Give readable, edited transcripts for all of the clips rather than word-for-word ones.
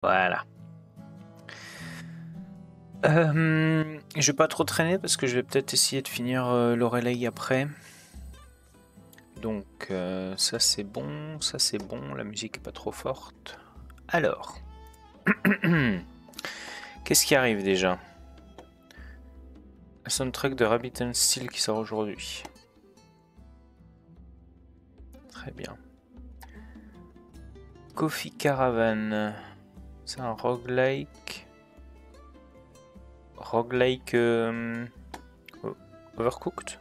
Voilà. Je vais pas trop traîner parce que je vais peut-être essayer de finir l'Aurélie après. Donc ça c'est bon, la musique est pas trop forte. Alors, qu'est-ce qui arrive déjà? Le soundtrack de Rabbit and Steel qui sort aujourd'hui. Très bien. Coffee Caravan, c'est un roguelike. Roguelike Overcooked?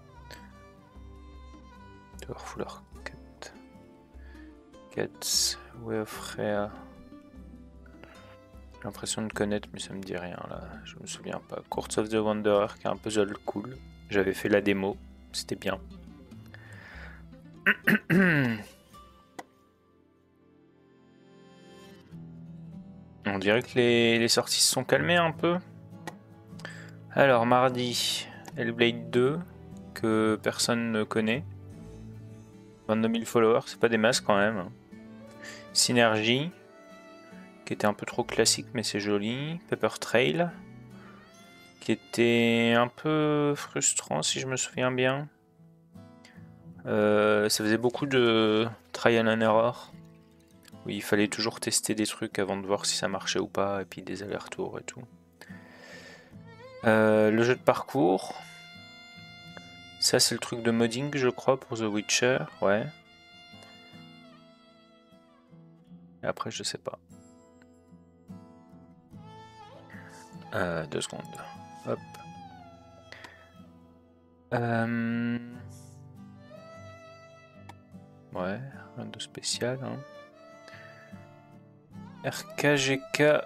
Fuller Cut. Cats, Way of Rare. J'ai l'impression de connaître, mais ça me dit rien là. Je me souviens pas. Courts of the Wanderer, qui est un puzzle cool. J'avais fait la démo, c'était bien. On dirait que les sorties se sont calmées un peu. Alors, mardi, Hellblade 2, que personne ne connaît. 22 000 followers, c'est pas des masses quand même. Synergy, qui était un peu trop classique, mais c'est joli. Paper Trail, qui était un peu frustrant si je me souviens bien. Ça faisait beaucoup de trial and error. Oui, il fallait toujours tester des trucs avant de voir si ça marchait ou pas, et puis des allers-retours et tout. Le jeu de parcours. Ça, c'est le truc de modding, je crois, pour The Witcher. Ouais. Et après, je sais pas. 2 secondes. Hop. Ouais, rien de spécial. Hein. RKGK.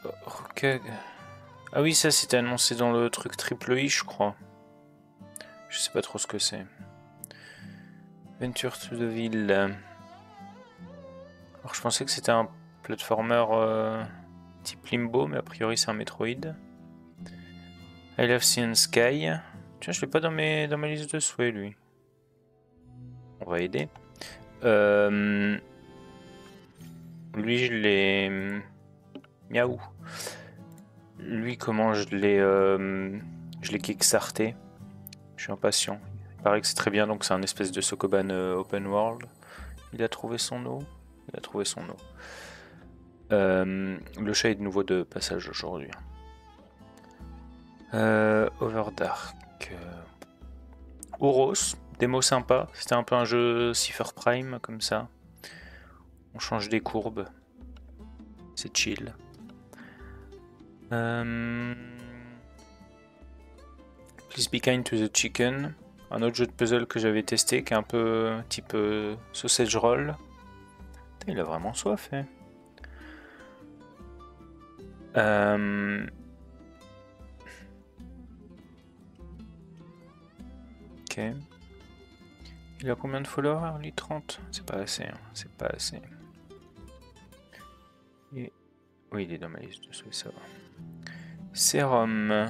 Ah oui, ça c'était annoncé dans le truc triple I, je crois. Je sais pas trop ce que c'est. Venture to the Ville. Alors je pensais que c'était un platformer type Limbo, mais a priori c'est un Metroid. I Love Sea and Sky. Tiens, je l'ai pas dans ma liste de souhaits, lui. On va aider. Lui, je l'ai... Miaou. Lui, comment je l'ai kickstarté. Je suis impatient. Il paraît que c'est très bien, donc c'est un espèce de Sokoban open world. Il a trouvé son eau. Il a trouvé son eau. Le chat est de nouveau de passage aujourd'hui. Overdark. Ouros, démo sympa. C'était un peu un jeu Cipher Prime comme ça. On change des courbes. C'est chill. Please be kind to the chicken. Un autre jeu de puzzle que j'avais testé qui est un peu type sausage roll. Putain, il a vraiment soif. Hein. Ok. Il a combien de followers, lui? 30? C'est pas assez, hein. C'est pas assez. Et... Oui, il est dans ma liste de souhaits, ça va. Serum.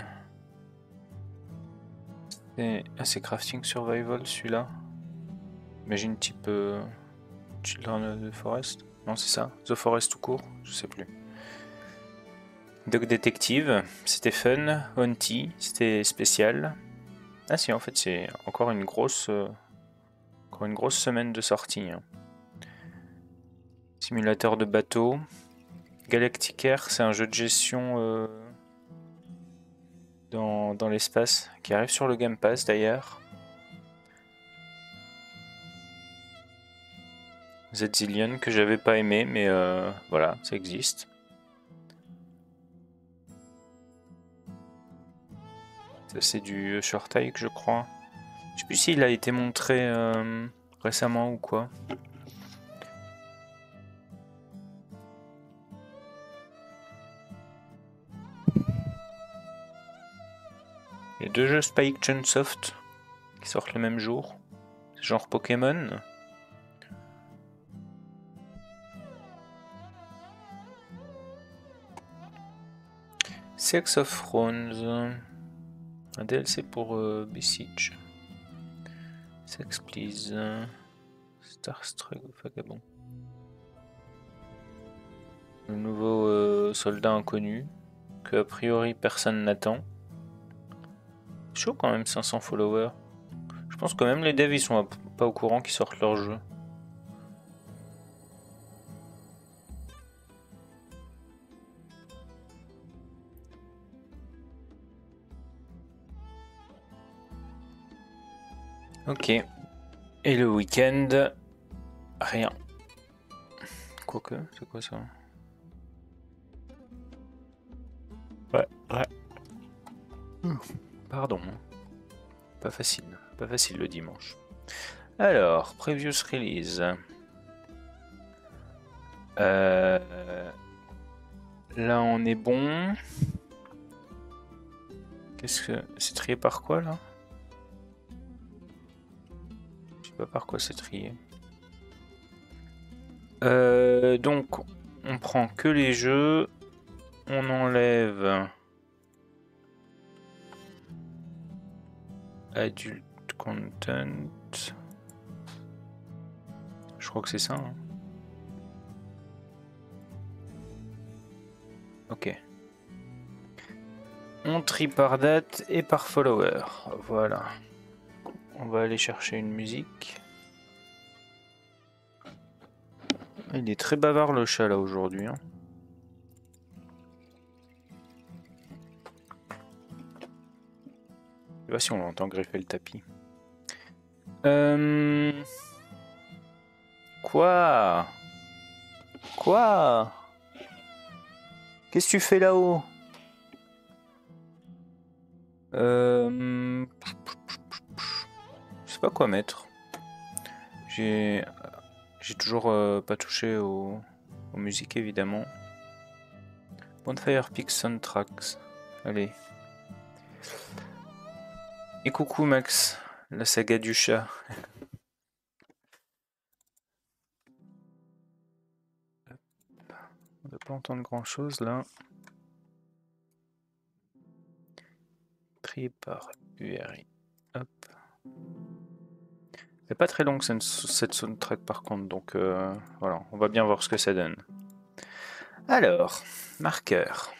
Ah, c'est Crafting Survival, celui-là. Imagine type Children of the Forest. Non, c'est ça. The Forest tout court, je sais plus. Dog Detective, c'était fun. Haunty, c'était spécial. Ah si, en fait, c'est encore une grosse semaine de sortie. Hein. Simulateur de bateau. Galactic Air, c'est un jeu de gestion dans l'espace qui arrive sur le Game Pass d'ailleurs. Zillion que j'avais pas aimé, mais voilà, ça existe. Ça c'est du Short Hike, je crois. Je sais plus s'il a été montré récemment ou quoi. Il y a 2 jeux Spike Chunsoft qui sortent le même jour. C'est genre Pokémon. Sex of Thrones. Un DLC pour Besiege. Sex Please. Starstruck Vagabond. Le nouveau soldat inconnu, que a priori personne n'attend. Chaud quand même, 500 followers. Je pense que même les devs ils sont pas au courant qu'ils sortent leur jeu. Ok. Et le week-end, rien. Quoique, c'est quoi ça? Ouais. Pardon. Pas facile le dimanche. Alors, previous release. Là on est bon. Qu'est-ce que... C'est trié par quoi là? Je sais pas par quoi c'est trié. Donc, on prend que les jeux. On enlève... Adult content. Je crois que c'est ça. Hein. Ok. On trie par date et par follower. Voilà. On va aller chercher une musique. Il est très bavard le chat là aujourd'hui. Hein. Je sais pas si on l'entend greffer le tapis. Quoi? Quoi? Qu'est-ce que tu fais là-haut? Je sais pas quoi mettre. J'ai toujours pas touché aux musiques évidemment. Bonfire Peak Soundtracks. Allez. Et coucou Max, la saga du chat. On va pas entendre grand chose là. Trié par URI. Hop. C'est pas très longue cette soundtrack par contre, donc voilà, on va bien voir ce que ça donne. Alors, marqueur.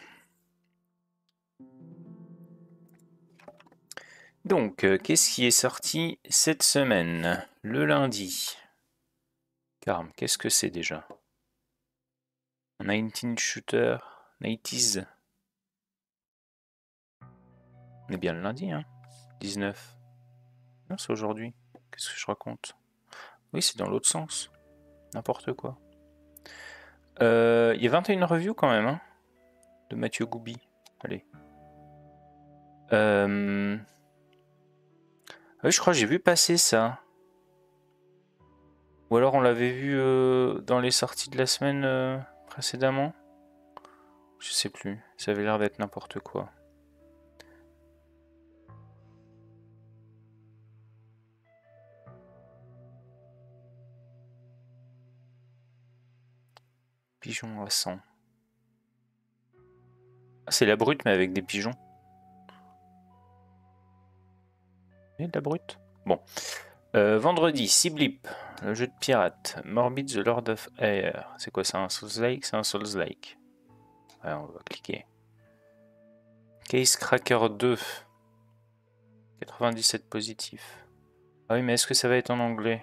Donc, qu'est-ce qui est sorti cette semaine? Le lundi. Carm, qu'est-ce que c'est déjà? 19 Shooter, 90s. On est bien le lundi, hein? 19. Non, c'est aujourd'hui. Qu'est-ce que je raconte? Oui, c'est dans l'autre sens. N'importe quoi. Il y a 21 reviews quand même, hein? De Mathieu Goubi. Allez. Oui, je crois que j'ai vu passer ça. Ou alors on l'avait vu dans les sorties de la semaine précédemment. Je sais plus. Ça avait l'air d'être n'importe quoi. Pigeon à 100. Ah, c'est la brute mais avec des pigeons. Et de la brute. Bon. Vendredi, Siblip, le jeu de pirate. Morbid the Lord of Air. C'est quoi ça? Un Souls-like? C'est un Souls-like. Ouais, on va cliquer. Case Cracker 2. 97 positifs. Ah oui, mais est-ce que ça va être en anglais?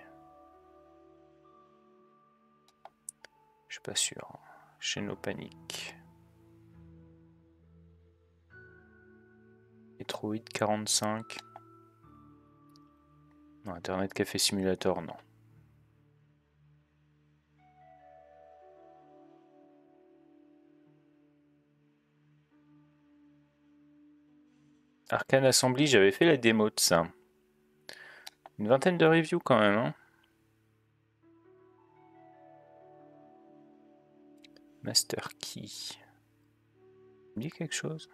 Je suis pas sûr. Chez nos paniques. Metroid 45. Non, Internet Café Simulator, non. Arcane Assembly, j'avais fait la démo de ça. Une vingtaine de reviews quand même. Hein. Master Key. Ça me dit quelque chose?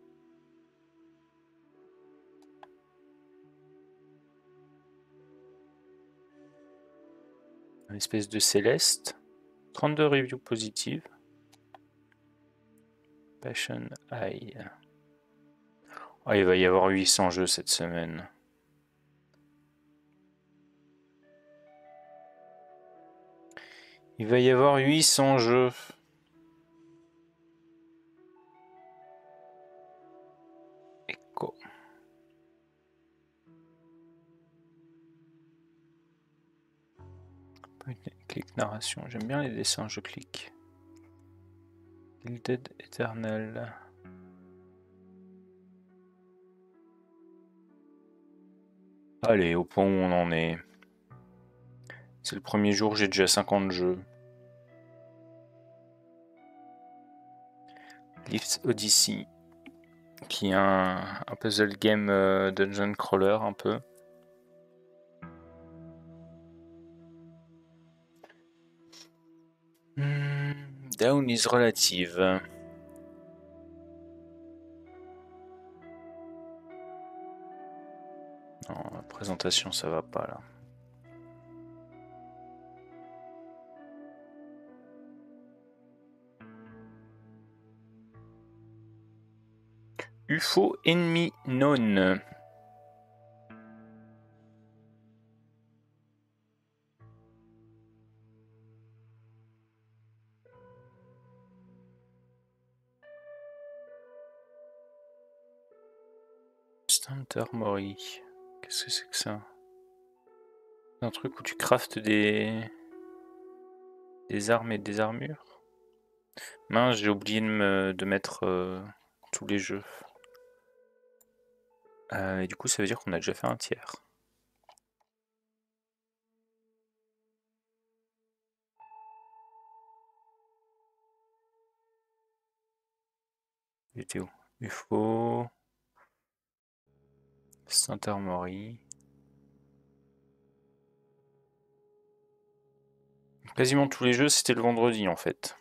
Une espèce de Céleste. 32 reviews positives. Passion Eye. Oh, il va y avoir 800 jeux cette semaine. Il va y avoir 800 jeux. Narration, j'aime bien les dessins, je clique. Gilded Eternal. Allez, au point où on en est. C'est le premier jour, j'ai déjà 50 jeux. Lift Odyssey, qui est un puzzle game dungeon crawler un peu. Down is relative. Non, la présentation ça va pas là. UFO Enemy Known. Stunter Mori. Qu'est-ce que c'est que ça? C'est un truc où tu craftes des armes et des armures. Mince, j'ai oublié de mettre tous les jeux. Et du coup, ça veut dire qu'on a déjà fait un tiers. Il était où? UFO. Stunter Mori. Quasiment tous les jeux, c'était le vendredi en fait.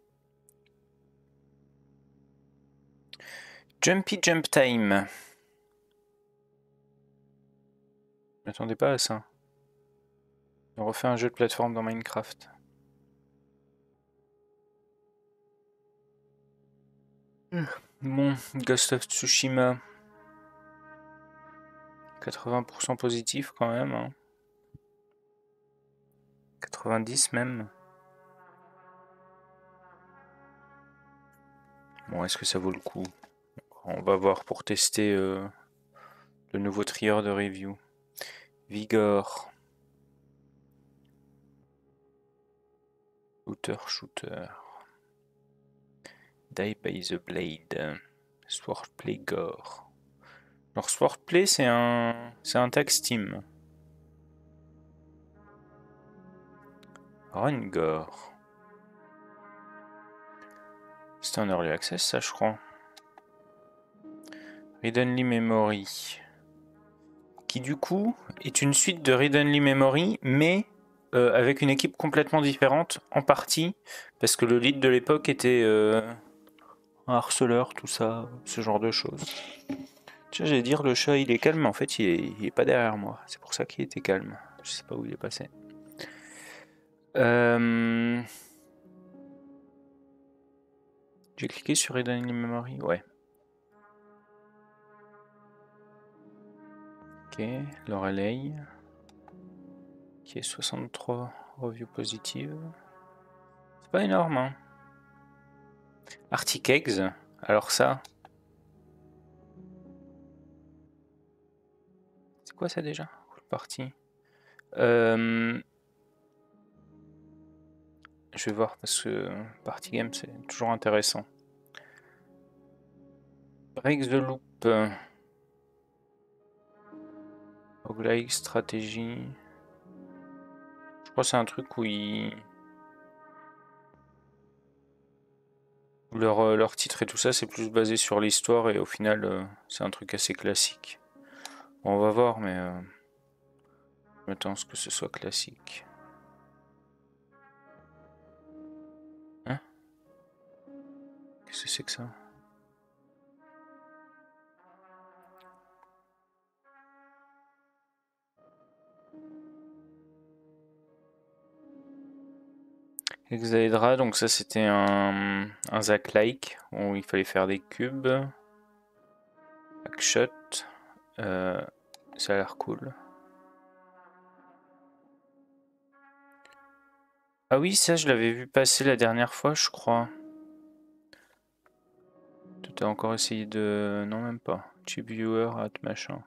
Jumpy Jump Time. Je m'attendais pas à ça. On refait un jeu de plateforme dans Minecraft. Bon, Ghost of Tsushima. 80% positif quand même. Hein. 90 même. Bon, est-ce que ça vaut le coup? On va voir pour tester le nouveau trieur de review. Vigor. Shooter. Die by the Blade. Swordplay Gore. Alors Swordplay c'est un tag Steam. Run Gore. C'était un early access ça je crois. Read Only Memory. Qui du coup est une suite de Read Only Memory mais avec une équipe complètement différente en partie parce que le lead de l'époque était un harceleur, tout ça, ce genre de choses. Tiens, j'allais dire le chat il est calme, mais en fait il est pas derrière moi. C'est pour ça qu'il était calme. Je sais pas où il est passé. J'ai cliqué sur Read Only Memory, ouais. Ok, Lorelei. Qui est 63 reviews positives. C'est pas énorme, hein. Arctic Eggs, alors ça. C'est quoi ça déjà? Partie. Je vais voir parce que Party Game c'est toujours intéressant. Break the Loop. Roguelike, stratégie. Je crois que c'est un truc où ils... Leur titre et tout ça c'est plus basé sur l'histoire et au final c'est un truc assez classique. Bon, on va voir mais je m'attends à ce que ce soit classique. Hein? Qu'est-ce que c'est que ça? Hexaedra, donc ça c'était un Zack-like où il fallait faire des cubes. Hackshot, ça a l'air cool. Ah oui, ça je l'avais vu passer la dernière fois, je crois. Tu as encore essayé de... Non, même pas. Chip viewer, at machin.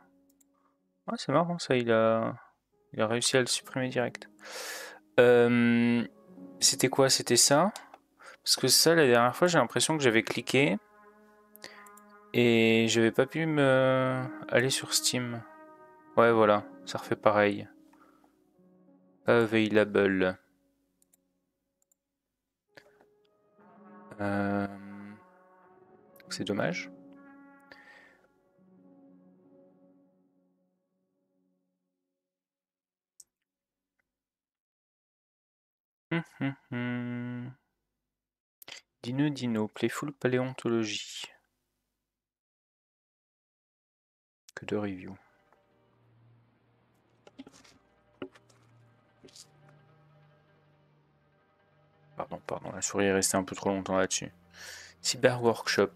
Ah, c'est marrant ça, il a réussi à le supprimer direct. C'était quoi? C'était ça? Parce que ça, la dernière fois, j'ai l'impression que j'avais cliqué et j'avais pas pu me aller sur Steam. Ouais, voilà, ça refait pareil. Available. Euh, C'est dommage. Dino Dino, Playful Paléontologie. Que de reviews. Pardon, la souris est restée un peu trop longtemps là-dessus. Cyber Workshop.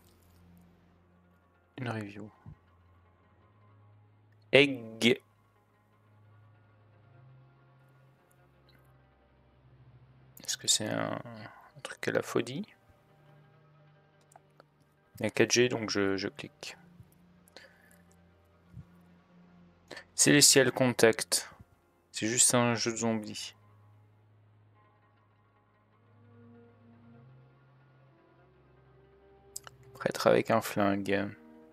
Une review. Egg. Est-ce que c'est un truc à la folie? Il y a 4G, donc je clique. Celestial Contact. C'est juste un jeu de zombies. Prêtre avec un flingue.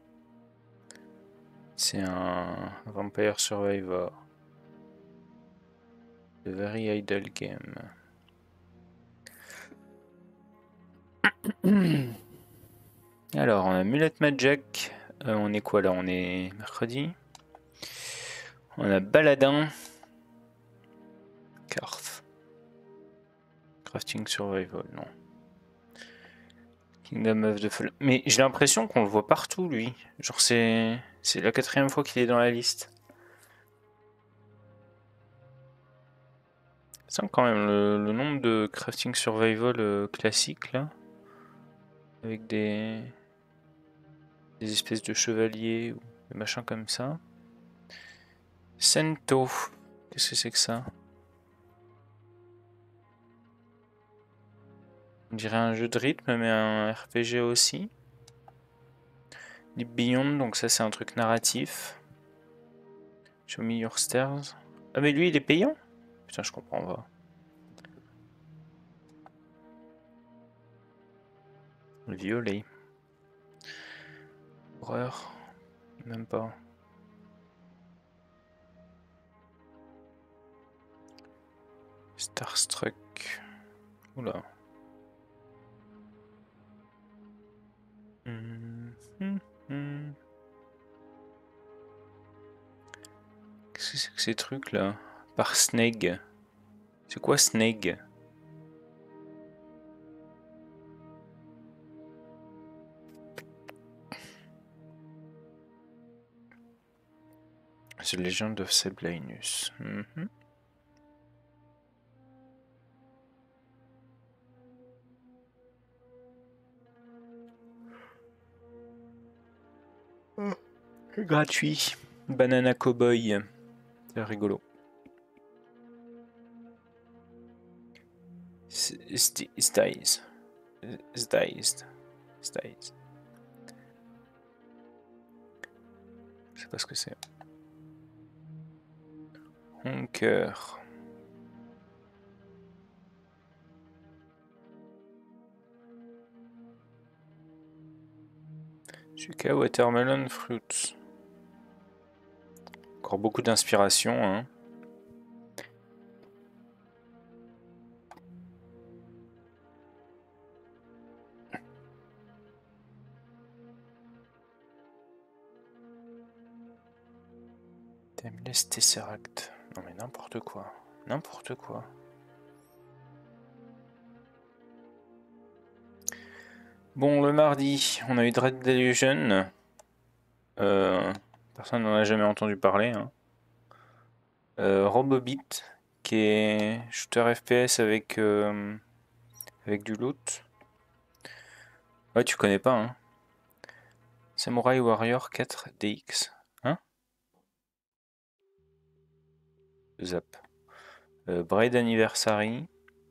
C'est un Vampire Survivor. The Very Idle Game. Alors, on a Mulet Magic. On est quoi là? On est mercredi. On a Baladin. Carth. Crafting Survival, non. Kingdom of the Fallen. Mais j'ai l'impression qu'on le voit partout, lui. Genre, c'est la 4e fois qu'il est dans la liste. C'est quand même le nombre de Crafting Survival classiques, là. Avec des espèces de chevaliers ou des machins comme ça. Sento. Qu'est-ce que c'est que ça? On dirait un jeu de rythme, mais un RPG aussi. Deep Beyond, donc ça c'est un truc narratif. Show me your stairs. Ah mais lui il est payant? Putain je comprends pas. Violet. Horreur. Même pas. Starstruck. Oula. Qu'est-ce que c'est que ces trucs là? Par Sneg. C'est quoi Sneg? The Legend of Seblinus. Gratuit. Banana Cowboy. C'est rigolo. Styles. Je sais pas ce que c'est. Honker. Suka Watermelon Fruits. Encore beaucoup d'inspiration, hein. Timeless Tesseract. Non mais n'importe quoi. N'importe quoi. Bon, le mardi, on a eu Dread Delusion. Personne n'en a jamais entendu parler. Hein. Robobit, qui est shooter FPS avec du loot. Ouais, tu connais pas, hein. Samurai Warrior 4 DX. Hein? Zap. Braid Anniversary.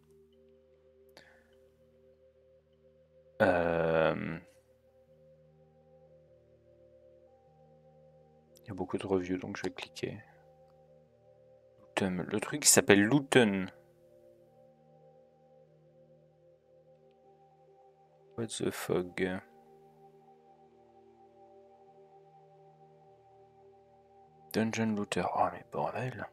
Il y a beaucoup de reviews, donc je vais cliquer. Le truc qui s'appelle Luton. What the fog? Dungeon Looter. Oh mais bordel.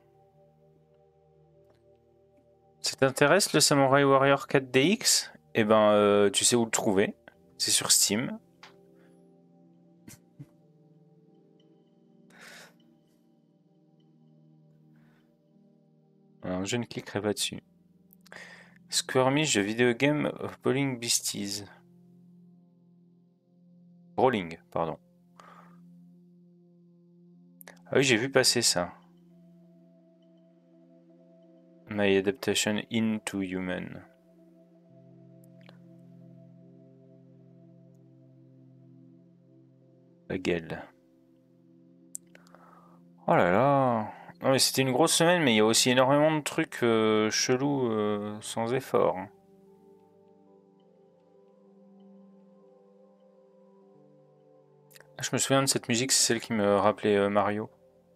Ça t'intéresse le Samurai Warrior 4DX? Eh ben, tu sais où le trouver. C'est sur Steam. Alors, je ne cliquerai pas dessus. Skirmish Video Game of Bowling Beasties. Brawling, pardon. Ah oui, j'ai vu passer ça. My Adaptation into Human. La gueule. Oh là là. Non mais c'était une grosse semaine, mais il y a aussi énormément de trucs chelous sans effort. Hein. Je me souviens de cette musique, c'est celle qui me rappelait Mario.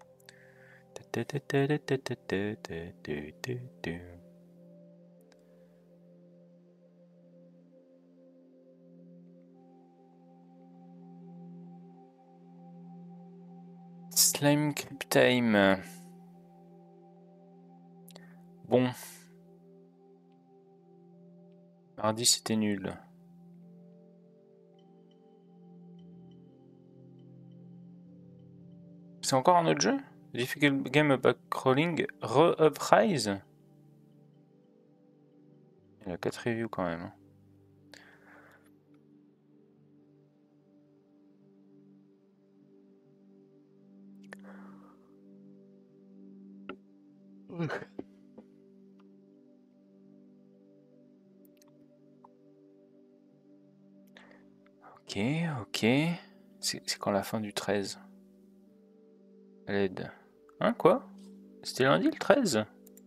Slime Creep Time. Bon. Mardi c'était nul. C'est encore un autre jeu? Difficult Game of Crawling Re-Uprise? Il a 4 reviews quand même. Ok, ok. C'est quand la fin du 13? À l'aide. Hein, quoi? C'était lundi le 13?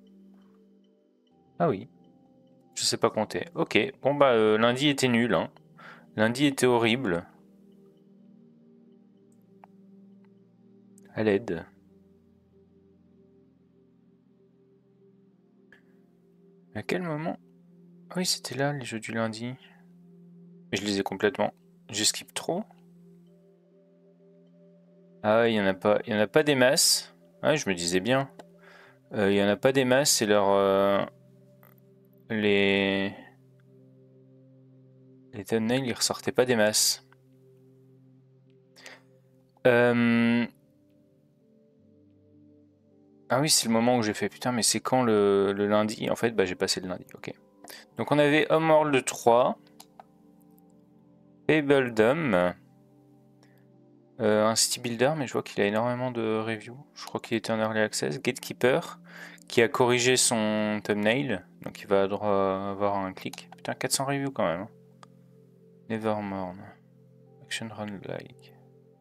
Ah oui. Je sais pas compter. Ok, bon bah lundi était nul. Hein. Lundi était horrible. À l'aide. À quel moment? Ah oui, c'était là les jeux du lundi. Mais je les ai complètement. Je skip trop. Ah, il y en a pas des masses. Ah, je me disais bien. Il y en a pas des masses, c'est leur les thumbnails, ils ressortaient pas des masses. Ah oui, c'est le moment où j'ai fait putain, mais c'est quand le lundi? En fait, bah j'ai passé le lundi. Ok. Donc on avait Homeworld 3, Fabledom, un city builder, mais je vois qu'il a énormément de reviews. Je crois qu'il était en early access. Gatekeeper, qui a corrigé son thumbnail, donc il va avoir un clic. Putain, 400 reviews quand même. Hein. Nevermorn, Action Run Like,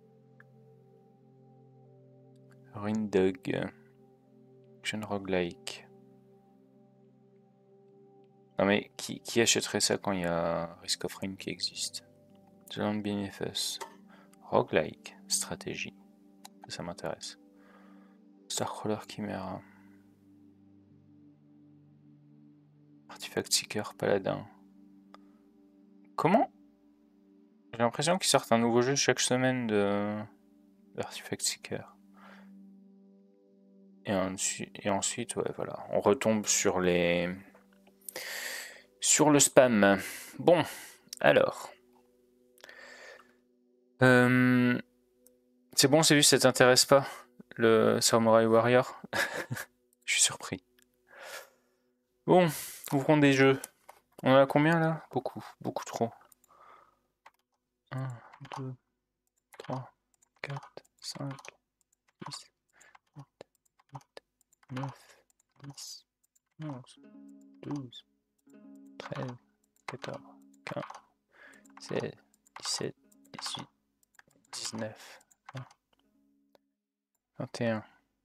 Rindug, Action Roguelike. Non mais qui achèterait ça quand il y a Risk of Rain qui existe? The Land Beneath Us, Roguelike, stratégie, ça m'intéresse. Starcrawler Chimera, Artifact Seeker Paladin. Comment? J'ai l'impression qu'ils sortent un nouveau jeu chaque semaine d'Artifact Seeker. Et ensuite, ouais, voilà, on retombe sur le spam. Bon, alors. C'est bon, c'est vu, ça t'intéresse pas, le Samurai Warrior? Je suis surpris. Bon, ouvrons des jeux. On en a combien là? Beaucoup, beaucoup trop. 1, 2, 3, 4, 5, 6, 7, 8, 9, 10, 11, 12, 13, 14, 15, 16, 17, 18, 19, 20, 21,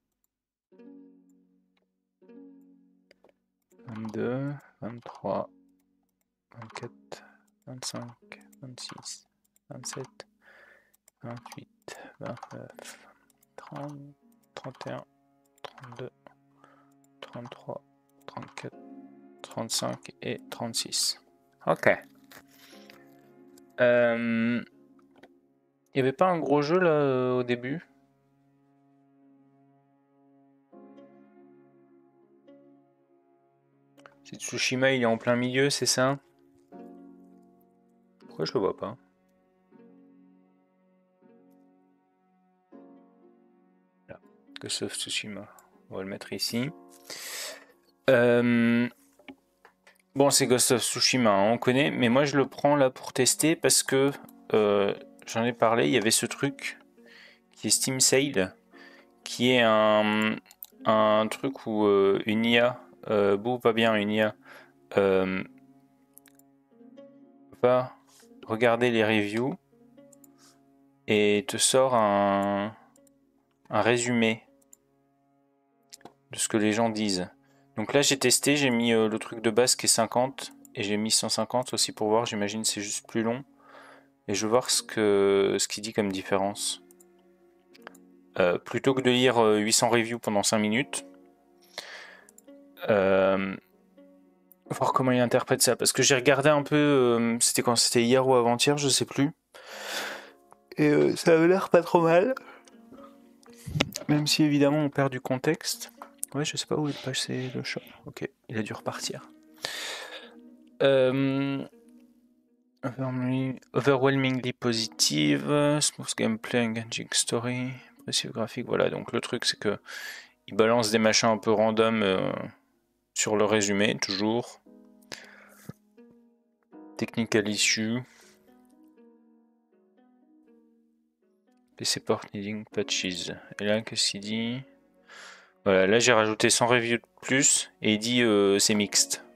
22, 23, 24, 25, 26, 27, 28, 29, 30, 31, 32, 33, 34, 35 et 36. Ok. Il y avait pas un gros jeu là au début? C'est Tsushima, il est en plein milieu, c'est ça? Pourquoi je le vois pas? Là, Ghost of Tsushima. On va le mettre ici. Bon, c'est Ghost of Tsushima, hein, on connaît, mais moi je le prends là pour tester parce que j'en ai parlé, il y avait ce truc qui est Steam Sale, qui est un truc où une IA, beau ou pas bien une IA, va regarder les reviews et te sort un résumé de ce que les gens disent. Donc là j'ai testé, j'ai mis le truc de base qui est 50 et j'ai mis 150 aussi pour voir, j'imagine c'est juste plus long. Et je veux voir ce qu'il dit comme différence. Plutôt que de lire 800 reviews pendant 5 minutes, voir comment il interprète ça. Parce que j'ai regardé un peu, c'était quand c'était hier ou avant-hier, je sais plus. Et ça avait l'air pas trop mal. Même si évidemment on perd du contexte. Ouais, je sais pas où est passé le chat. Ok, il a dû repartir. Overwhelmingly positive, smooth gameplay, engaging story, impressive graphique. Voilà, donc le truc c'est que il balance des machins un peu random sur le résumé, toujours. Technical issue. PC port needing patches. Et là, qu'est-ce qu'il dit? Voilà, là j'ai rajouté 100 reviews de plus et il dit c'est mixte.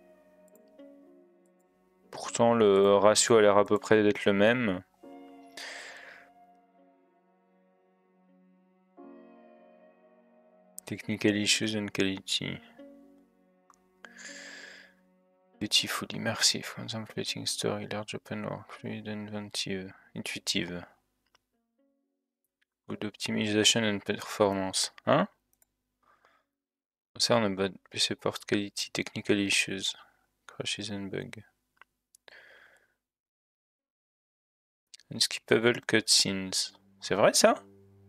Pourtant le ratio a l'air à peu près d'être le même. Technical issues and quality. Beautiful, immersive, contemplating story, large open world, fluid, intuitive. Good optimization and performance. Hein? Concern about PC port quality, technical issues, crashes and bugs. Unskippable cutscenes. C'est vrai ça?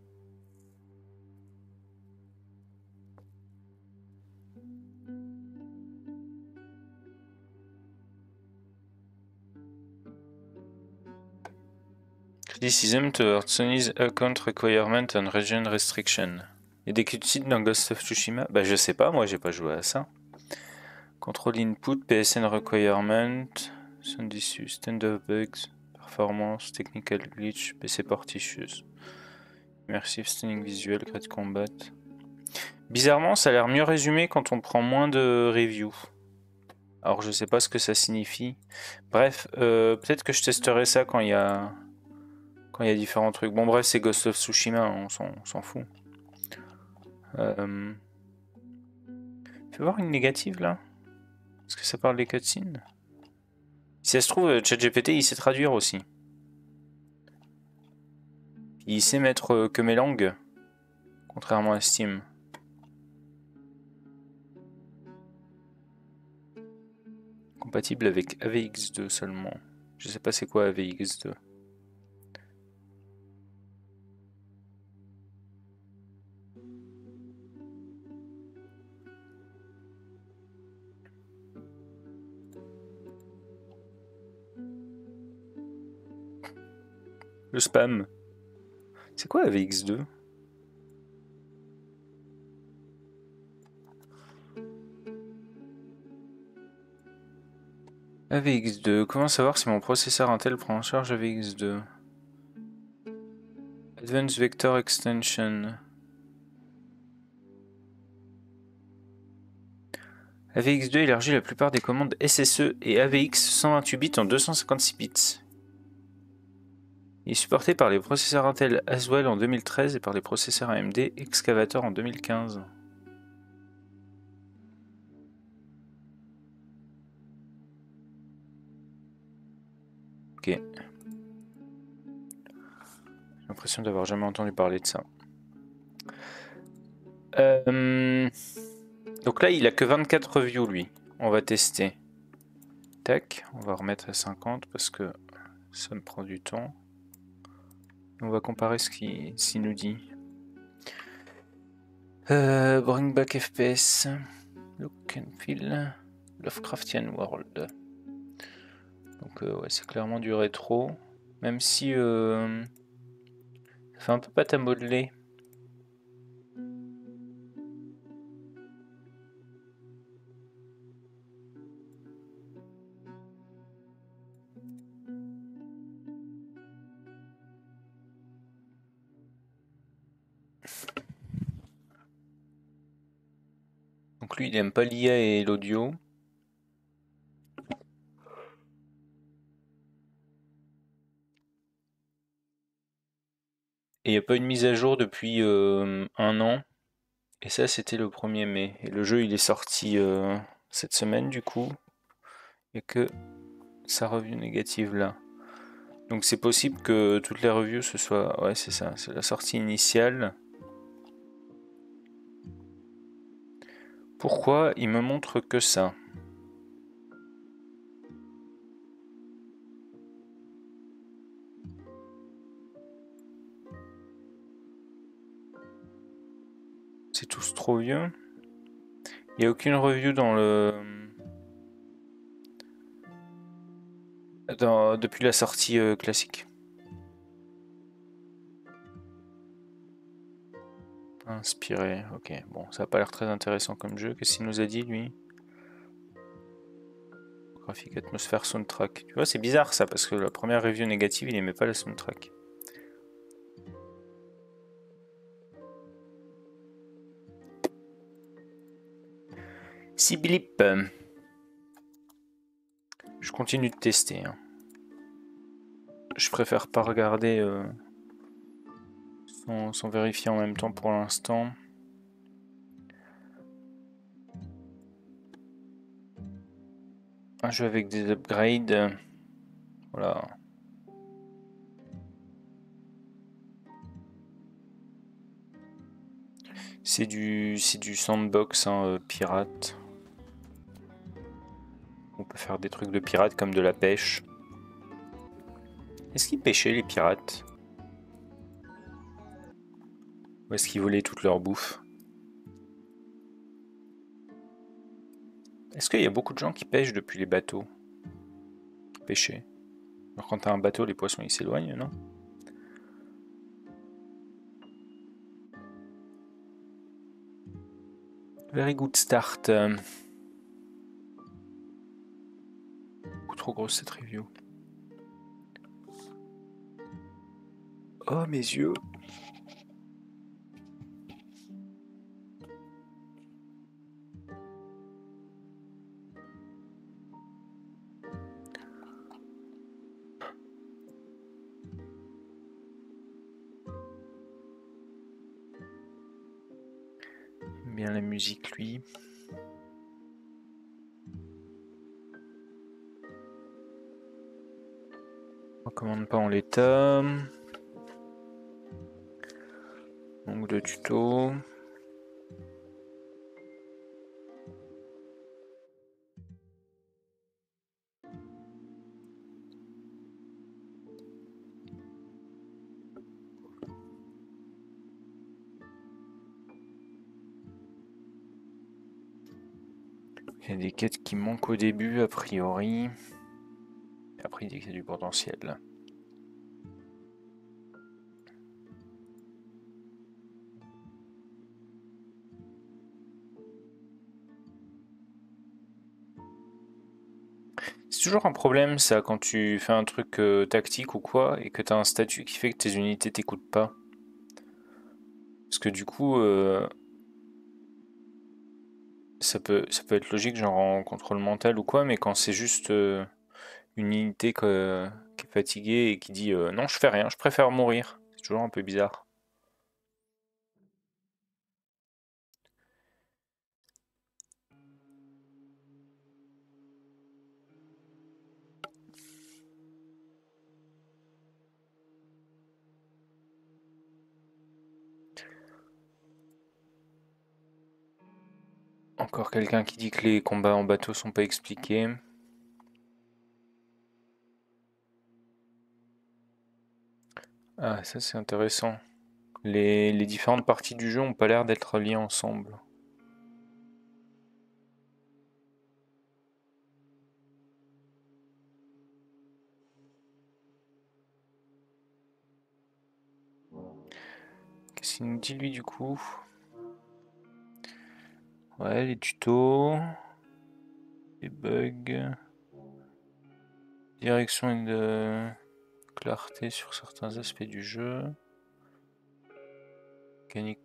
Criticism towards Sony's account requirement and region restriction. Et des cutscenes dans Ghost of Tsushima? Bah je sais pas, moi j'ai pas joué à ça. Control input, PSN requirement, sound issues, stand-off bugs, performance, technical glitch, PC port issues. Immersive, stunning visual, great combat. Bizarrement, ça a l'air mieux résumé quand on prend moins de reviews. Alors je sais pas ce que ça signifie. Bref, peut-être que je testerai ça quand il y a différents trucs. Bon bref, c'est Ghost of Tsushima, on s'en fout. Fais voir une négative là. Est-ce que ça parle des cutscenes? Si ça se trouve, ChatGPT il sait traduire aussi. Il sait mettre que mes langues, contrairement à Steam. Compatible avec AVX2 seulement. Je sais pas c'est quoi AVX2. Le spam. C'est quoi AVX2? AVX2. Comment savoir si mon processeur Intel prend en charge AVX2? Advanced Vector Extension. AVX2 élargit la plupart des commandes SSE et AVX 128 bits en 256 bits. Il est supporté par les processeurs Intel Haswell en 2013 et par les processeurs AMD Excavator en 2015. Ok. J'ai l'impression d'avoir jamais entendu parler de ça. Donc là, il a que 24 reviews, lui. On va tester. Tac, on va remettre à 50 parce que ça me prend du temps. On va comparer ce qu'il nous dit. Bring back FPS, look and feel, Lovecraftian World. Donc ouais, c'est clairement du rétro, même si ça fait un peu pâte à modeler. Donc lui, il aime pas l'IA et l'audio. Et il n'y a pas une mise à jour depuis 1 an. Et ça, c'était le 1er mai. Et le jeu, il est sorti cette semaine, du coup. Il n'y a que sa review négative là. Donc c'est possible que toutes les reviews, ce soit... Ouais, c'est ça, c'est la sortie initiale. Pourquoi il me montre que ça? C'est tous trop vieux. Il n'y a aucune review dans le... depuis la sortie classique. Inspiré, ok. Bon, ça n'a pas l'air très intéressant comme jeu. Qu'est-ce qu'il nous a dit, lui? Graphique, atmosphère, soundtrack. Tu vois, c'est bizarre ça, parce que la première review négative, il aimait pas la soundtrack. Siblip. Je continue de tester. Hein. Je préfère pas regarder sans vérifier en même temps pour l'instant. Un jeu avec des upgrades. Voilà. C'est du sandbox hein, pirate. On peut faire des trucs de pirates comme de la pêche. Est-ce qu'ils pêchaient les pirates? Ou est-ce qu'ils volaient toute leur bouffe? Est-ce qu'il y a beaucoup de gens qui pêchent depuis les bateaux? Pêcher. Alors quand t'as un bateau, les poissons ils s'éloignent, non? Very good start. Beaucoup trop grosse cette review. Oh mes yeux. Il aime bien la musique lui. On recommande pas en l'état. Ongle de tuto. Il y a des quêtes qui manquent au début, a priori. Après, il dit qu'il y a du potentiel. C'est toujours un problème, ça, quand tu fais un truc tactique ou quoi, et que tu as un statut qui fait que tes unités t'écoutent pas. Parce que du coup, ça peut être logique, genre en contrôle mental ou quoi, mais quand c'est juste une unité qui est fatiguée et qui dit non, je fais rien, je préfère mourir, c'est toujours un peu bizarre. Encore quelqu'un qui dit que les combats en bateau sont pas expliqués. Ah, ça c'est intéressant. Les différentes parties du jeu ont pas l'air d'être liées ensemble. Qu'est-ce qu'il nous dit lui du coup? Ouais, les tutos, les bugs, direction et de clarté sur certains aspects du jeu. Mécanique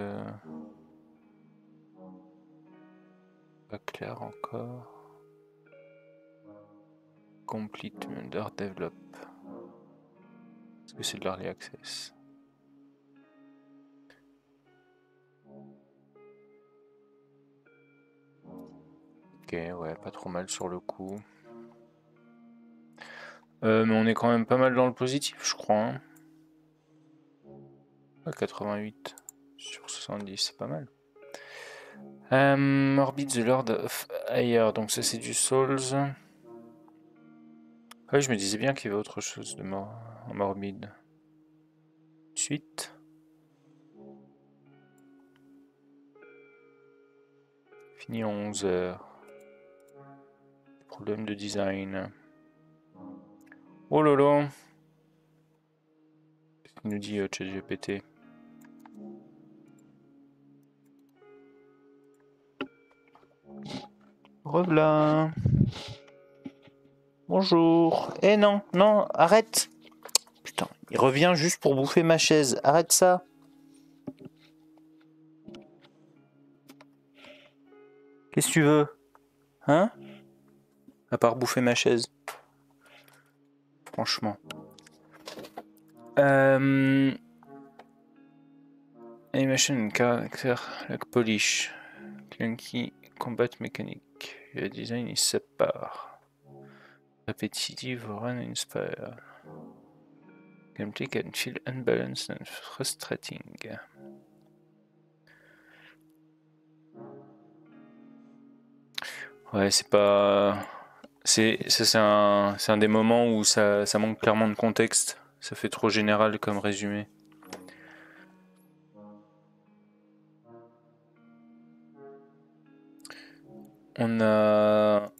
pas clair encore. Complete under develop. Est-ce que c'est de l'early access? Ok, ouais, pas trop mal sur le coup. Mais on est quand même pas mal dans le positif, je crois. Hein. À 88 sur 70, c'est pas mal. Orbit the Lord of Ayer, donc ça c'est du Souls. Ouais, je me disais bien qu'il y avait autre chose de morbide. Suite. Fini en 11 heures. Problème de design. Oh lolo. Qu'est-ce qu'il nous dit ChatGPT? Rev'là. Bonjour. Eh non, non, arrête. Putain, il revient juste pour bouffer ma chaise. Arrête ça. Qu'est-ce que tu veux? Hein? À part bouffer ma chaise. Franchement. Animation and character like polish. Clunky combat mechanic. Le design is subpar. Repetitive or uninspired. Gameplay can feel unbalanced and frustrating. Ouais, c'est pas. C'est un des moments où ça manque clairement de contexte. Ça fait trop général comme résumé. On a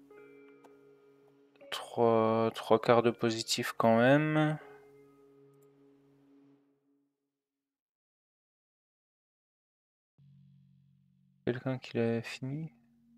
trois quarts de positif quand même. Quelqu'un qui l'a fini?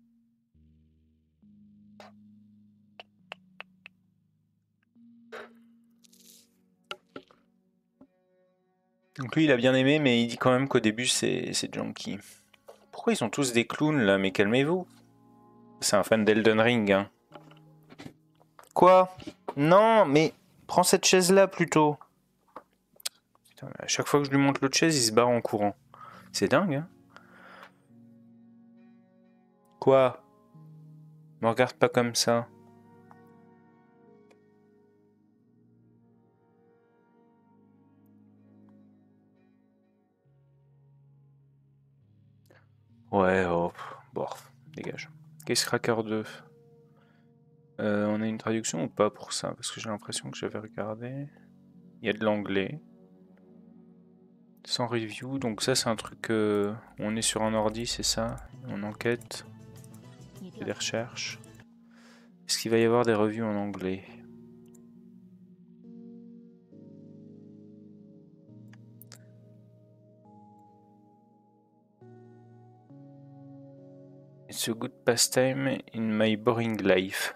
Donc lui il a bien aimé mais il dit quand même qu'au début c'est junky. Pourquoi ils sont tous des clowns là? Mais calmez-vous. C'est un fan d'Elden Ring. Hein. Quoi? Non mais prends cette chaise là plutôt. Putain, à chaque fois que je lui montre l'autre chaise il se barre en courant. C'est dingue hein. Quoi? Me regarde pas comme ça. Ouais, oh, bon, dégage. Case Cracker 2. On a une traduction ou pas pour ça? Parce que j'ai l'impression que j'avais regardé. Il y a de l'anglais. Sans review, donc ça c'est un truc... on est sur un ordi, c'est ça? On enquête. Il y a des recherches. Est-ce qu'il va y avoir des reviews en anglais? It's a good pastime in my boring life.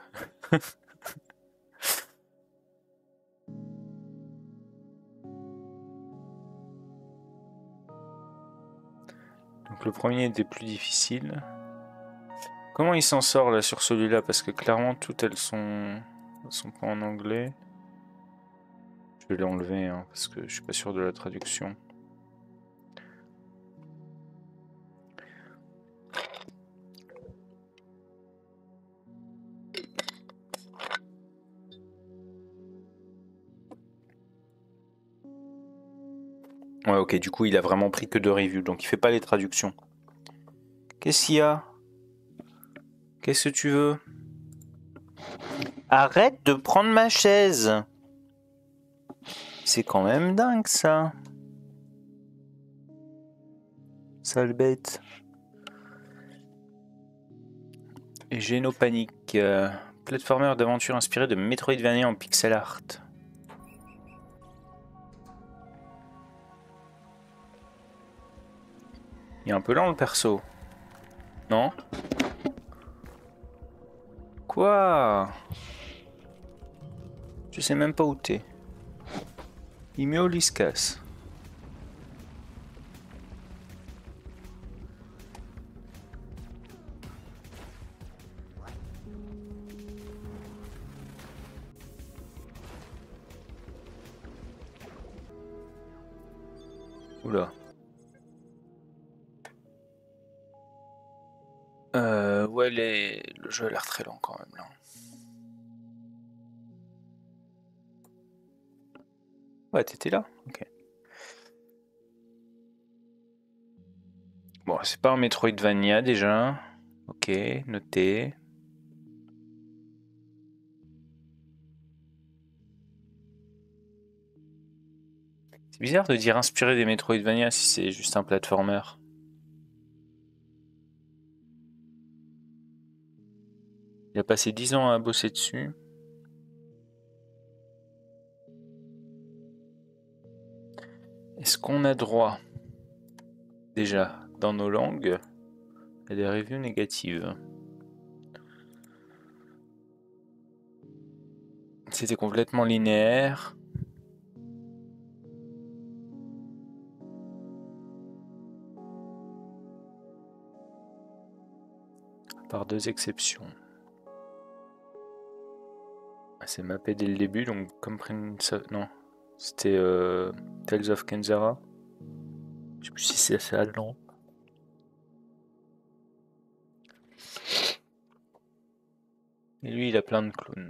Donc le premier était plus difficile. Comment il s'en sort là sur celui-là? Parce que clairement toutes elles sont pas en anglais. Je vais l'enlever hein, parce que je suis pas sûr de la traduction. Ouais ok, du coup il a vraiment pris que 2 reviews, donc il fait pas les traductions. Qu'est-ce qu'il y a? Qu'est-ce que tu veux? Arrête de prendre ma chaise! C'est quand même dingue ça. Sale bête. Génopanique. Platformer d'aventure inspiré de Metroidvania en pixel art. Il est un peu lent le perso. Non? Quoi? Je sais même pas où t'es. Imeoliscas. Oula. Ouais, le jeu a l'air très lent quand même là. Ouais, t'étais là? Ok. Bon, c'est pas un Metroidvania déjà. Ok, noté. C'est bizarre de dire inspiré des Metroidvania si c'est juste un platformer. Il a passé 10 ans à bosser dessus. Est-ce qu'on a droit, déjà, dans nos langues, à des reviews négatives? C'était complètement linéaire. Par deux exceptions. C'est mappé dès le début, donc comme Prince of... Non, c'était Tales of Kenzara. Je sais plus si c'est ça le nom. Et lui, il a plein de clones.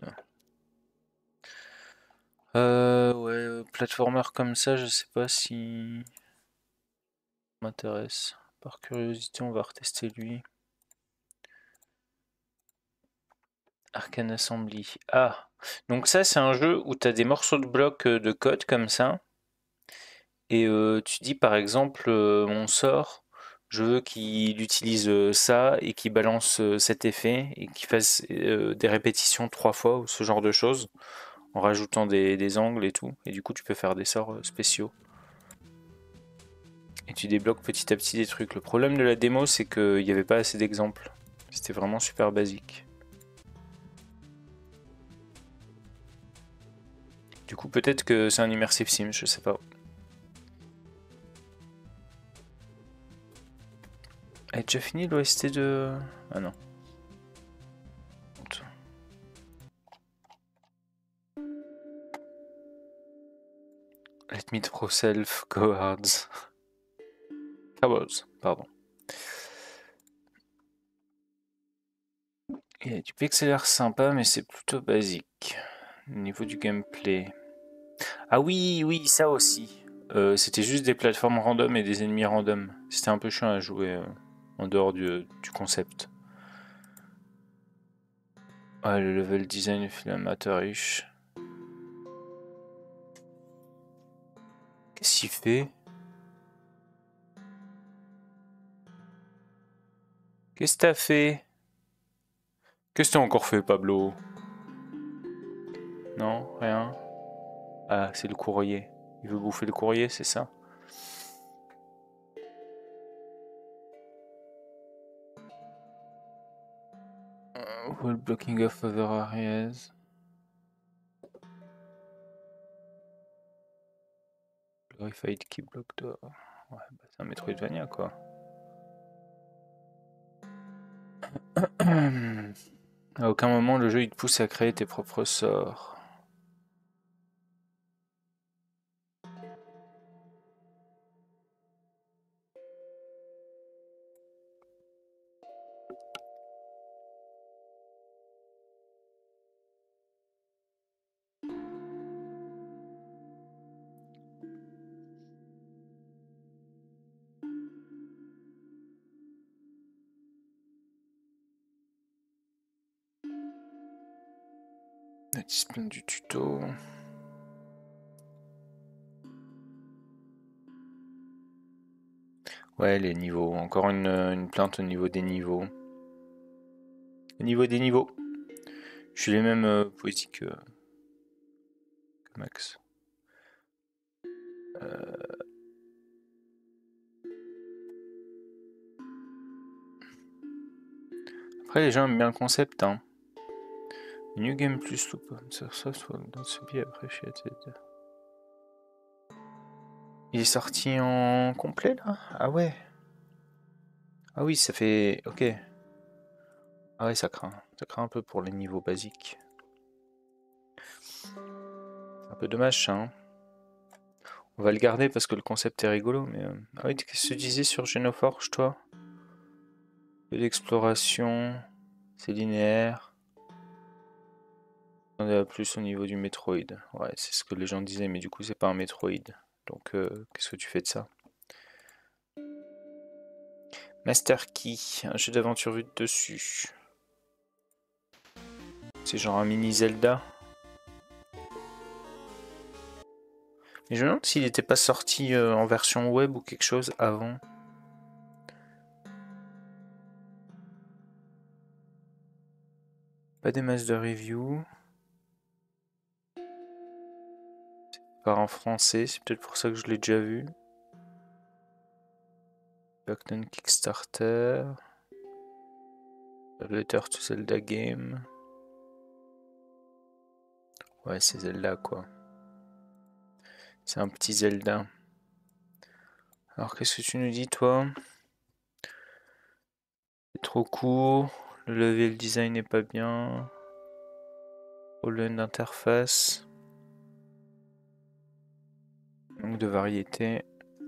Ouais, platformer comme ça, je sais pas si m'intéresse. Par curiosité, on va retester lui. Arcane Assembly. Ah, donc ça, c'est un jeu où tu as des morceaux de blocs de code comme ça. Et tu dis par exemple, mon sort, je veux qu'il utilise ça et qu'il balance cet effet et qu'il fasse des répétitions 3 fois ou ce genre de choses en rajoutant des angles et tout. Et du coup, tu peux faire des sorts spéciaux. Et tu débloques petit à petit des trucs. Le problème de la démo, c'est qu'il n'y avait pas assez d'exemples. C'était vraiment super basique. Du coup, peut-être que c'est un immersive sim, je sais pas. Elle est déjà fini l'OST de... Ah non. Let me throw self cowards. Cowards, pardon. Il y a du pixel art sympa, mais c'est plutôt basique. Au niveau du gameplay. Ah oui, oui, ça aussi. C'était juste des plateformes random et des ennemis random. C'était un peu chiant à jouer en dehors du concept. Ah, le level design est amateurish. Qu'est-ce qu'il fait? Qu'est-ce que t'as fait? Qu'est-ce que t'as encore fait, Pablo? Non, rien. Ah, c'est le courrier. Il veut bouffer le courrier, c'est ça? Wall blocking of other areas. Glorified key block door. Ouais, bah c'est un Metroidvania quoi. À aucun moment le jeu il te pousse à créer tes propres sorts. La discipline du tuto. Ouais, les niveaux. Encore une plainte au niveau des niveaux. Au niveau des niveaux. Je suis les mêmes poésies que Max. Après, les gens aiment bien le concept, hein. New Game Plus Loop. Dans ce biais après chez Il est sorti en complet là? Ah ouais. Ah oui, ça fait. Ok. Ah ouais, ça craint. Ça craint un peu pour les niveaux basiques. C'est un peu dommage ça, hein. On va le garder parce que le concept est rigolo, mais. Ah oui, qu'est-ce que tu disais sur Genoforge, toi? De l'exploration. C'est linéaire. On est plus au niveau du Metroid. Ouais, c'est ce que les gens disaient, mais du coup, c'est pas un Metroid. Donc, qu'est-ce que tu fais de ça? Master Key, un jeu d'aventure vu de dessus. C'est genre un mini Zelda. Mais je me demande s'il n'était pas sorti en version web ou quelque chose avant. Pas des masses de review. Pas en français, c'est peut-être pour ça que je l'ai déjà vu. Backdown Kickstarter. Letter to Zelda Game. Ouais, c'est Zelda quoi. C'est un petit Zelda. Alors qu'est-ce que tu nous dis toi? C'est trop court. Le level design n'est pas bien. Problème d'interface. Manque de variété.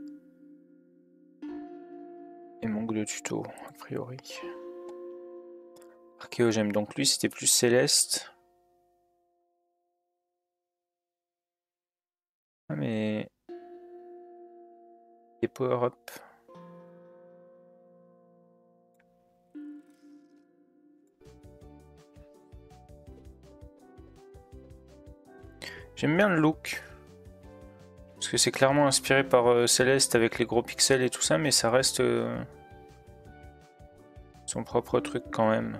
Et manque de tuto, a priori. Archéo, j'aime donc lui, c'était plus Céleste. Ah, mais. Et Power Up. J'aime bien le look. Parce que c'est clairement inspiré par Céleste avec les gros pixels et tout ça, mais ça reste son propre truc quand même.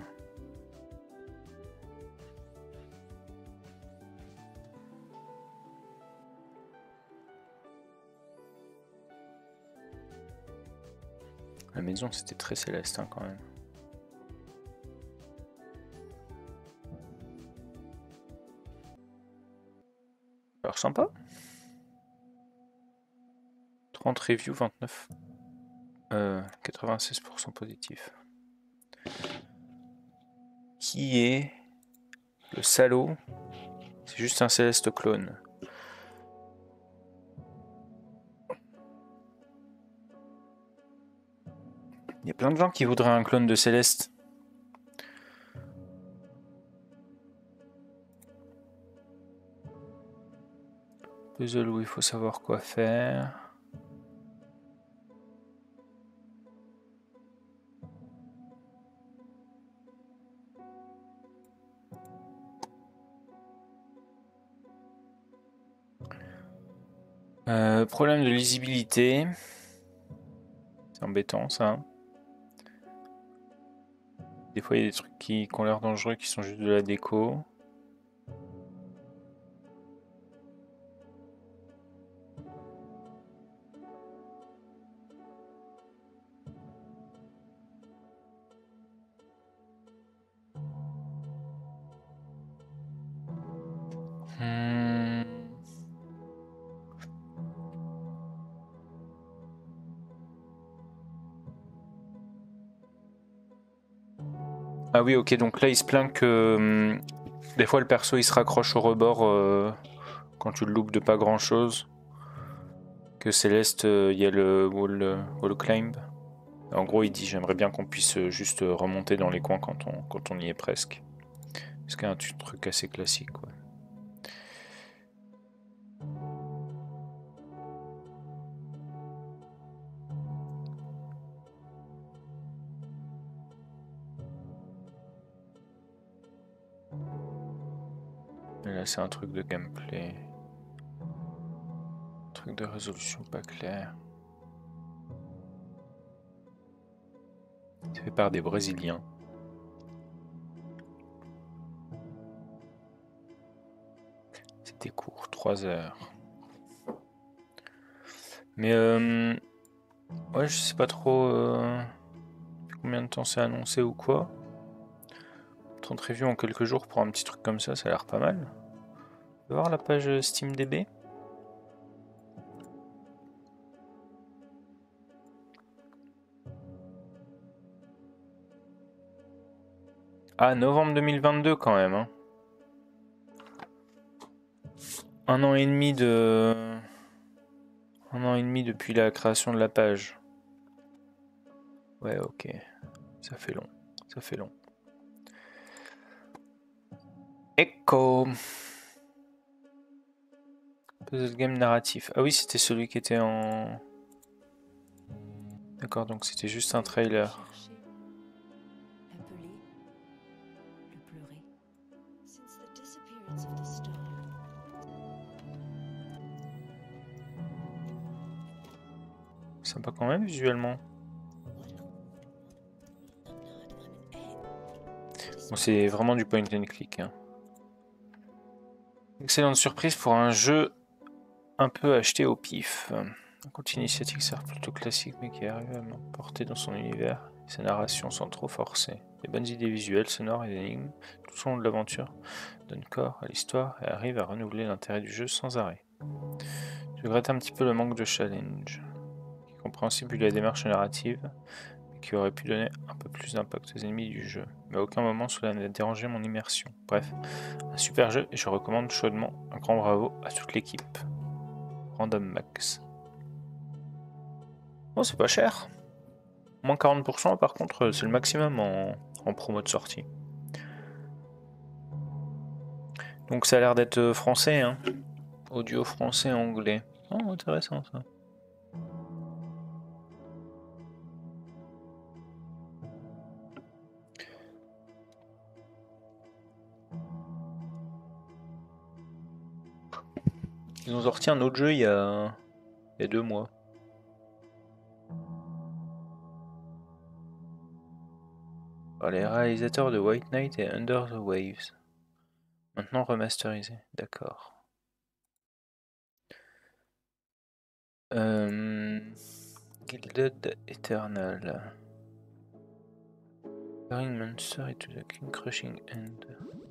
La maison c'était très Céleste hein, quand même. Alors sympa. 30 reviews, 29. 96% positif. Qui est le salaud? C'est juste un Céleste clone. Il y a plein de gens qui voudraient un clone de Céleste. Puzzle où il faut savoir quoi faire. Problème de lisibilité. C'est embêtant ça. Des fois il y a des trucs qui ont l'air dangereux qui sont juste de la déco. Hmm. Ah oui, ok, donc là il se plaint que des fois le perso il se raccroche au rebord quand tu le loupes de pas grand chose. Que Céleste, il y a le wall climb. En gros, il dit j'aimerais bien qu'on puisse juste remonter dans les coins quand on y est presque. Ce qui est un truc assez classique, ouais. Et là, c'est un truc de gameplay. Un truc de résolution pas clair. C'est fait par des Brésiliens. C'était court, 3 heures. Mais ouais, je sais pas trop combien de temps c'est annoncé ou quoi. 30 reviews en quelques jours pour un petit truc comme ça a l'air pas mal. On va voir la page SteamDB. Ah, novembre 2022 quand même. Hein. 1 an et demi de... 1 an et demi depuis la création de la page. Ouais, ok. Ça fait long. Ça fait long. Echo. Puzzle game narratif. Ah oui, c'était celui qui était en... D'accord, donc c'était juste un trailer. Sympa quand même visuellement. Bon, c'est vraiment du point and click. Hein. Excellente surprise pour un jeu un peu acheté au pif. Un conte initiatique certes plutôt classique mais qui arrive à m'emporter dans son univers et sa narration sans trop forcer. Des bonnes idées visuelles, sonores et d'énigmes, tout au long de l'aventure donne corps à l'histoire et arrive à renouveler l'intérêt du jeu sans arrêt. Je regrette un petit peu le manque de challenge, qui est compréhensible vu la démarche narrative, mais qui aurait pu donner un peu plus d'impact aux ennemis du jeu. Mais à aucun moment cela n'a dérangé mon immersion. Bref, un super jeu et je recommande chaudement. Un grand bravo à toute l'équipe. Random Max. Oh, c'est pas cher. Moins 40% par contre, c'est le maximum en promo de sortie. Donc ça a l'air d'être français, hein. Audio français-anglais. Oh, intéressant ça. Ils ont sorti un autre jeu il y a 2 mois. Par les réalisateurs de White Knight et Under the Waves. Maintenant remasterisé, d'accord. Gilded Eternal. Carrying Monster into the King Crushing End.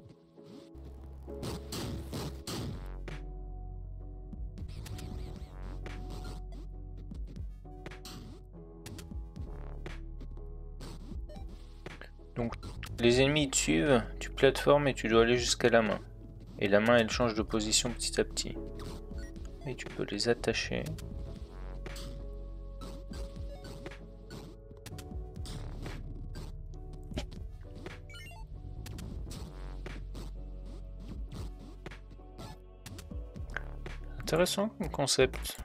Donc les ennemis te suivent, tu plateformes et tu dois aller jusqu'à la main. Et la main elle change de position petit à petit. Et tu peux les attacher. Intéressant comme concept.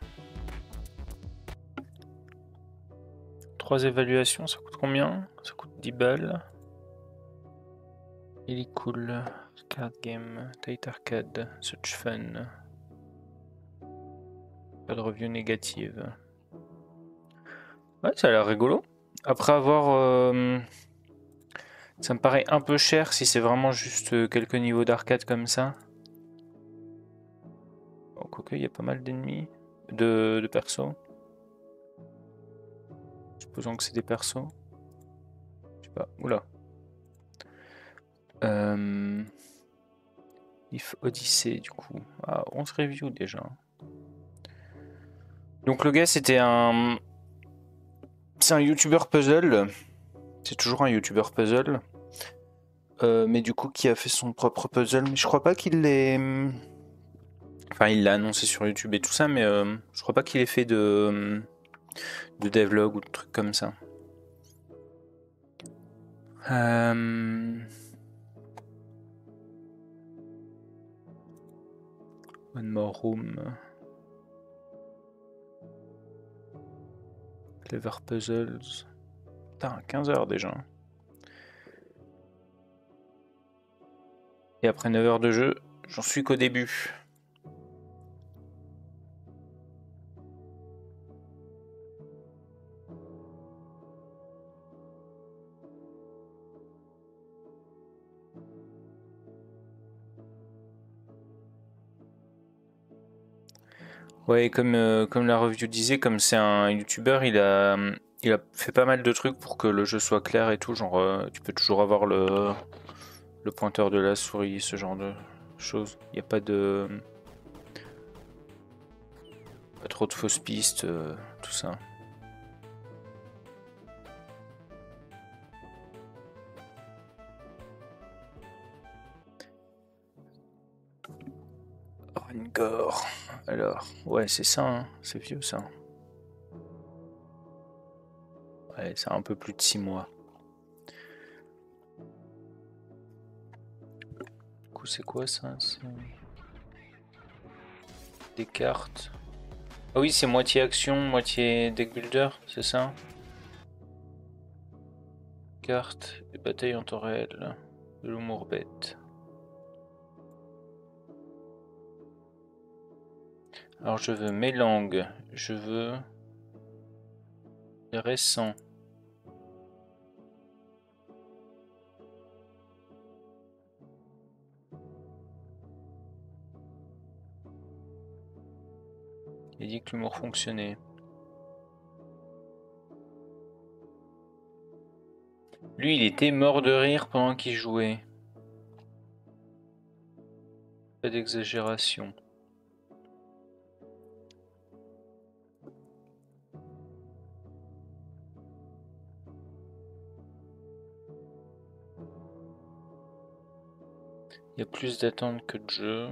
3 évaluations, ça coûte combien? Ça coûte 10 balles. Il est cool. Card game, Tight Arcade, Such Fun. Pas de review négative. Ouais, ça a l'air rigolo. Après avoir... ça me paraît un peu cher si c'est vraiment juste quelques niveaux d'arcade comme ça. Bon, quoique, il y a pas mal d'ennemis. De persos. Supposons que c'est des persos. Je sais pas. Oula. If Odyssey, du coup. Ah, 11 reviews déjà. Donc le gars, c'était un... C'est un youtubeur puzzle. C'est toujours un youtubeur puzzle. Mais du coup, qui a fait son propre puzzle. Mais je crois pas qu'il l'ait... Enfin, il l'a annoncé sur YouTube et tout ça, mais je crois pas qu'il ait fait de devlog ou de trucs comme ça. One More Room. Clever Puzzles. Putain, 15 heures déjà. Et après 9 heures de jeu, j'en suis qu'au début. Ouais, comme la review disait, comme c'est un YouTuber, il a fait pas mal de trucs pour que le jeu soit clair et tout. Genre, tu peux toujours avoir le pointeur de la souris, ce genre de choses. Il n'y a pas trop de fausses pistes, tout ça. Rungor. Alors, ouais, c'est ça, hein. C'est vieux ça. Ouais, c'est un peu plus de 6 mois. Du coup, c'est quoi ça? C'est des cartes. Ah oui, c'est moitié action, moitié deck builder, c'est ça? Cartes, des batailles en temps réel, de l'humour bête. Alors je veux mes langues, je veux les récents. Il dit que l'humour fonctionnait. Lui, il était mort de rire pendant qu'il jouait. Pas d'exagération. Il y a plus d'attente que de jeu.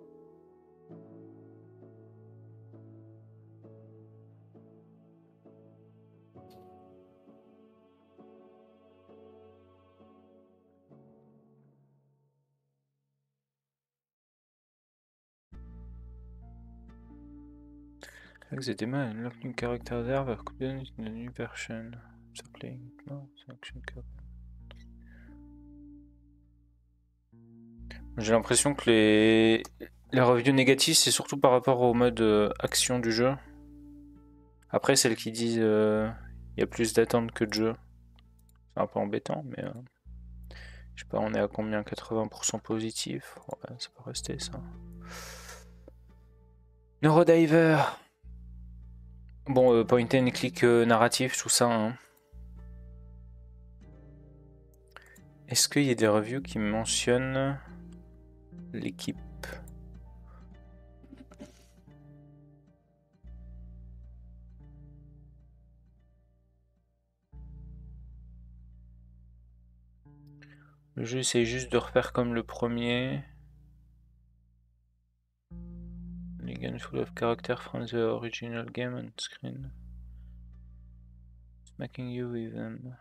Exit demo unlock new character there were could in the new version. So playing it now, action card. J'ai l'impression que les reviews négatives, c'est surtout par rapport au mode action du jeu. Après, celles qui disent il y a plus d'attente que de jeu, c'est un peu embêtant, mais je sais pas, on est à combien? 80% positif? Ouais, ça peut rester ça. Neurodiver. Bon, point and click narratif, tout ça, hein. Est-ce qu'il y a des reviews qui mentionnent l'équipe? Le jeu essaye juste de refaire comme le premier. Again, full of character from the original game on screen. Smacking you with them.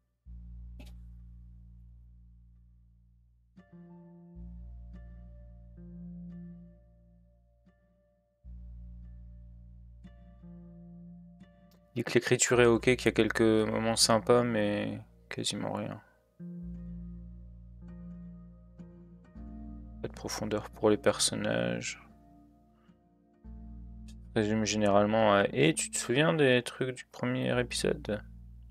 Il dit que l'écriture est ok, qu'il y a quelques moments sympas, mais quasiment rien. Pas de profondeur pour les personnages. Résume généralement à... Et tu te souviens des trucs du premier épisode?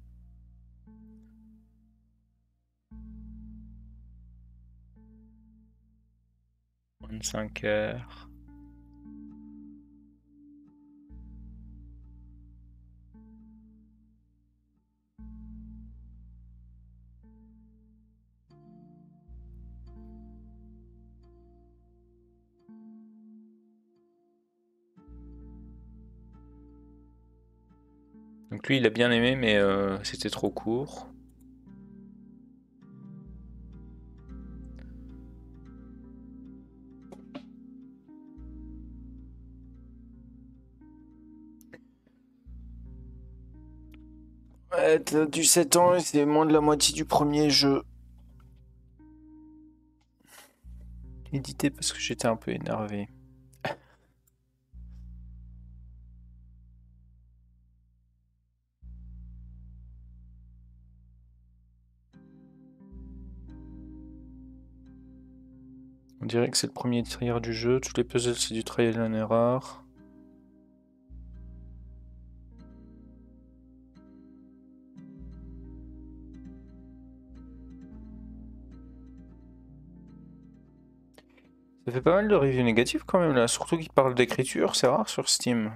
25 heures. Donc lui, il a bien aimé, mais c'était trop court. Ouais, t'as du 7 ans et c'est moins de la moitié du premier jeu. Édité parce que j'étais un peu énervé. On dirait que c'est le premier trier du jeu. Tous les puzzles, c'est du trial and error. Ça fait pas mal de reviews négatives quand même là, surtout qu'ils parlent d'écriture, c'est rare sur Steam.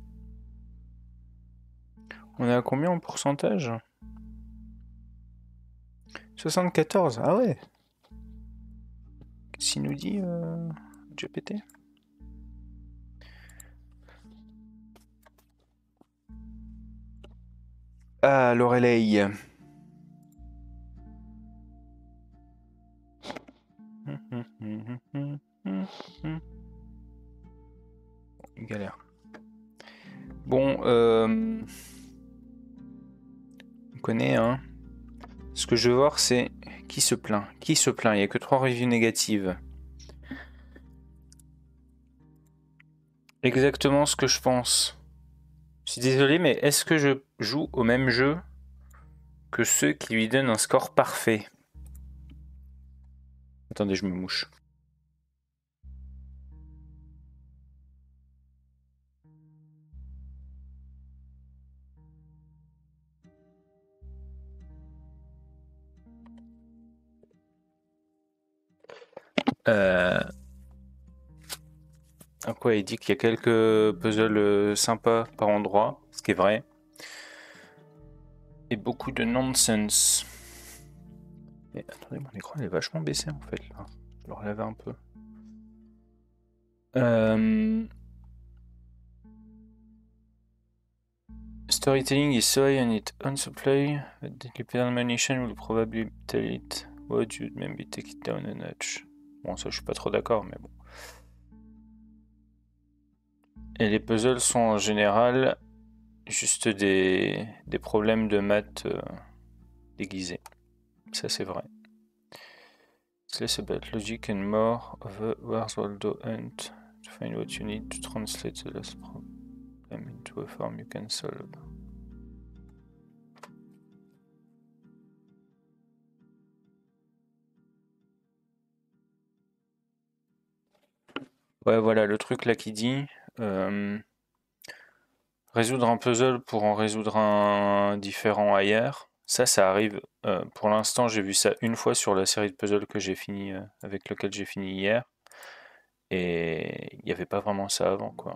On est à combien en pourcentage? 74, ah ouais. Qu'est-ce qu'il nous dit GPT? Ah, Lorelei. Une galère. Bon, on connaît, hein. Ce que je veux voir, c'est qui se plaint. Qui se plaint? Il n'y a que 3 reviews négatives. Exactement ce que je pense. Je suis désolé, mais est-ce que je joue au même jeu que ceux qui lui donnent un score parfait? Attendez, je me mouche. Quoi, il dit qu'il y a quelques puzzles sympas par endroit, ce qui est vrai. Et beaucoup de nonsense. Mais attendez, mon écran il est vachement baissé en fait là. Je le relève un peu. Storytelling is so high on it on supply that the dependent ammunition will probably tell it. What you'd maybe take it down a notch. Bon, ça je suis pas trop d'accord, mais bon. Et les puzzles sont en général juste des problèmes de maths déguisés. Ça c'est vrai. It's less about logic and more of a Where's Waldo hunt to find what you need to translate the last problem into a form you can solve. Ouais, voilà le truc là qui dit résoudre un puzzle pour en résoudre un différent ailleurs. Ça arrive. Pour l'instant, j'ai vu ça une fois sur la série de puzzles que j'ai fini avec lequel j'ai fini hier. Et il n'y avait pas vraiment ça avant, quoi.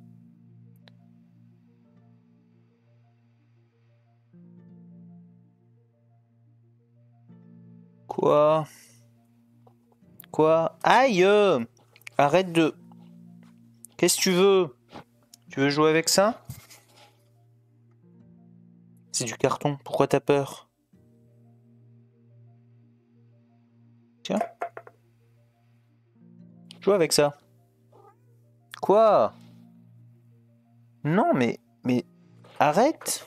Quoi? Quoi? Aïe! Arrête de... Qu'est-ce que tu veux? Tu veux jouer avec ça? C'est du carton, pourquoi t'as peur? Tiens. Joue avec ça. Quoi? Non, mais arrête!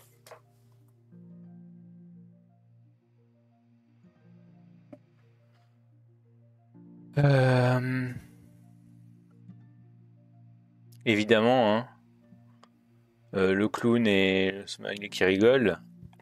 Évidemment, hein. Le clown et le smiley qui rigole.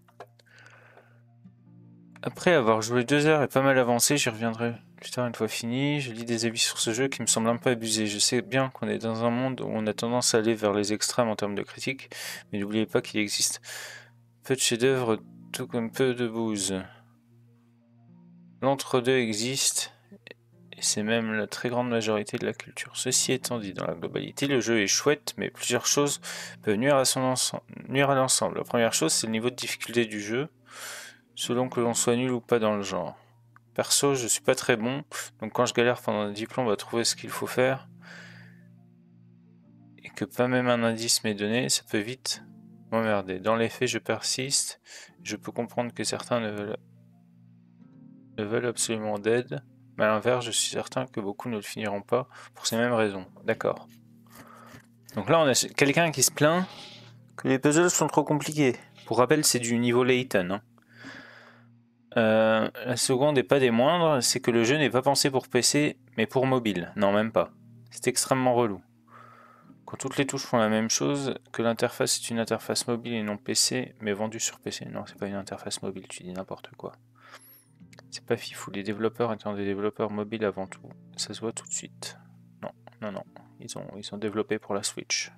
Après avoir joué 2 heures et pas mal avancé, j'y reviendrai plus tard une fois fini. Je lis des avis sur ce jeu qui me semblent un peu abusés. Je sais bien qu'on est dans un monde où on a tendance à aller vers les extrêmes en termes de critique, mais n'oubliez pas qu'il existe peu de chefs-d'œuvre, tout comme peu de bouse. L'entre-deux existe, et c'est même la très grande majorité de la culture. Ceci étant dit, dans la globalité, le jeu est chouette, mais plusieurs choses peuvent nuire à l'ensemble. La première chose, c'est le niveau de difficulté du jeu, selon que l'on soit nul ou pas dans le genre. Perso, je suis pas très bon, donc quand je galère pendant un diplôme à trouver ce qu'il faut faire, et que pas même un indice m'est donné, ça peut vite m'emmerder. Dans les faits, je persiste, je peux comprendre que certains ne veulent absolument d'aide, mais à l'inverse, je suis certain que beaucoup ne le finiront pas pour ces mêmes raisons. D'accord. Donc là, on a quelqu'un qui se plaint que les puzzles sont trop compliqués. Pour rappel, c'est du niveau Layton, hein. La seconde et pas des moindres, c'est que le jeu n'est pas pensé pour PC, mais pour mobile. Non, même pas. C'est extrêmement relou. Quand toutes les touches font la même chose, que l'interface est une interface mobile et non PC, mais vendue sur PC. Non, c'est pas une interface mobile, tu dis n'importe quoi. C'est pas fifou, les développeurs étant des développeurs mobiles avant tout. Ça se voit tout de suite. Non. Ils ont développé pour la Switch.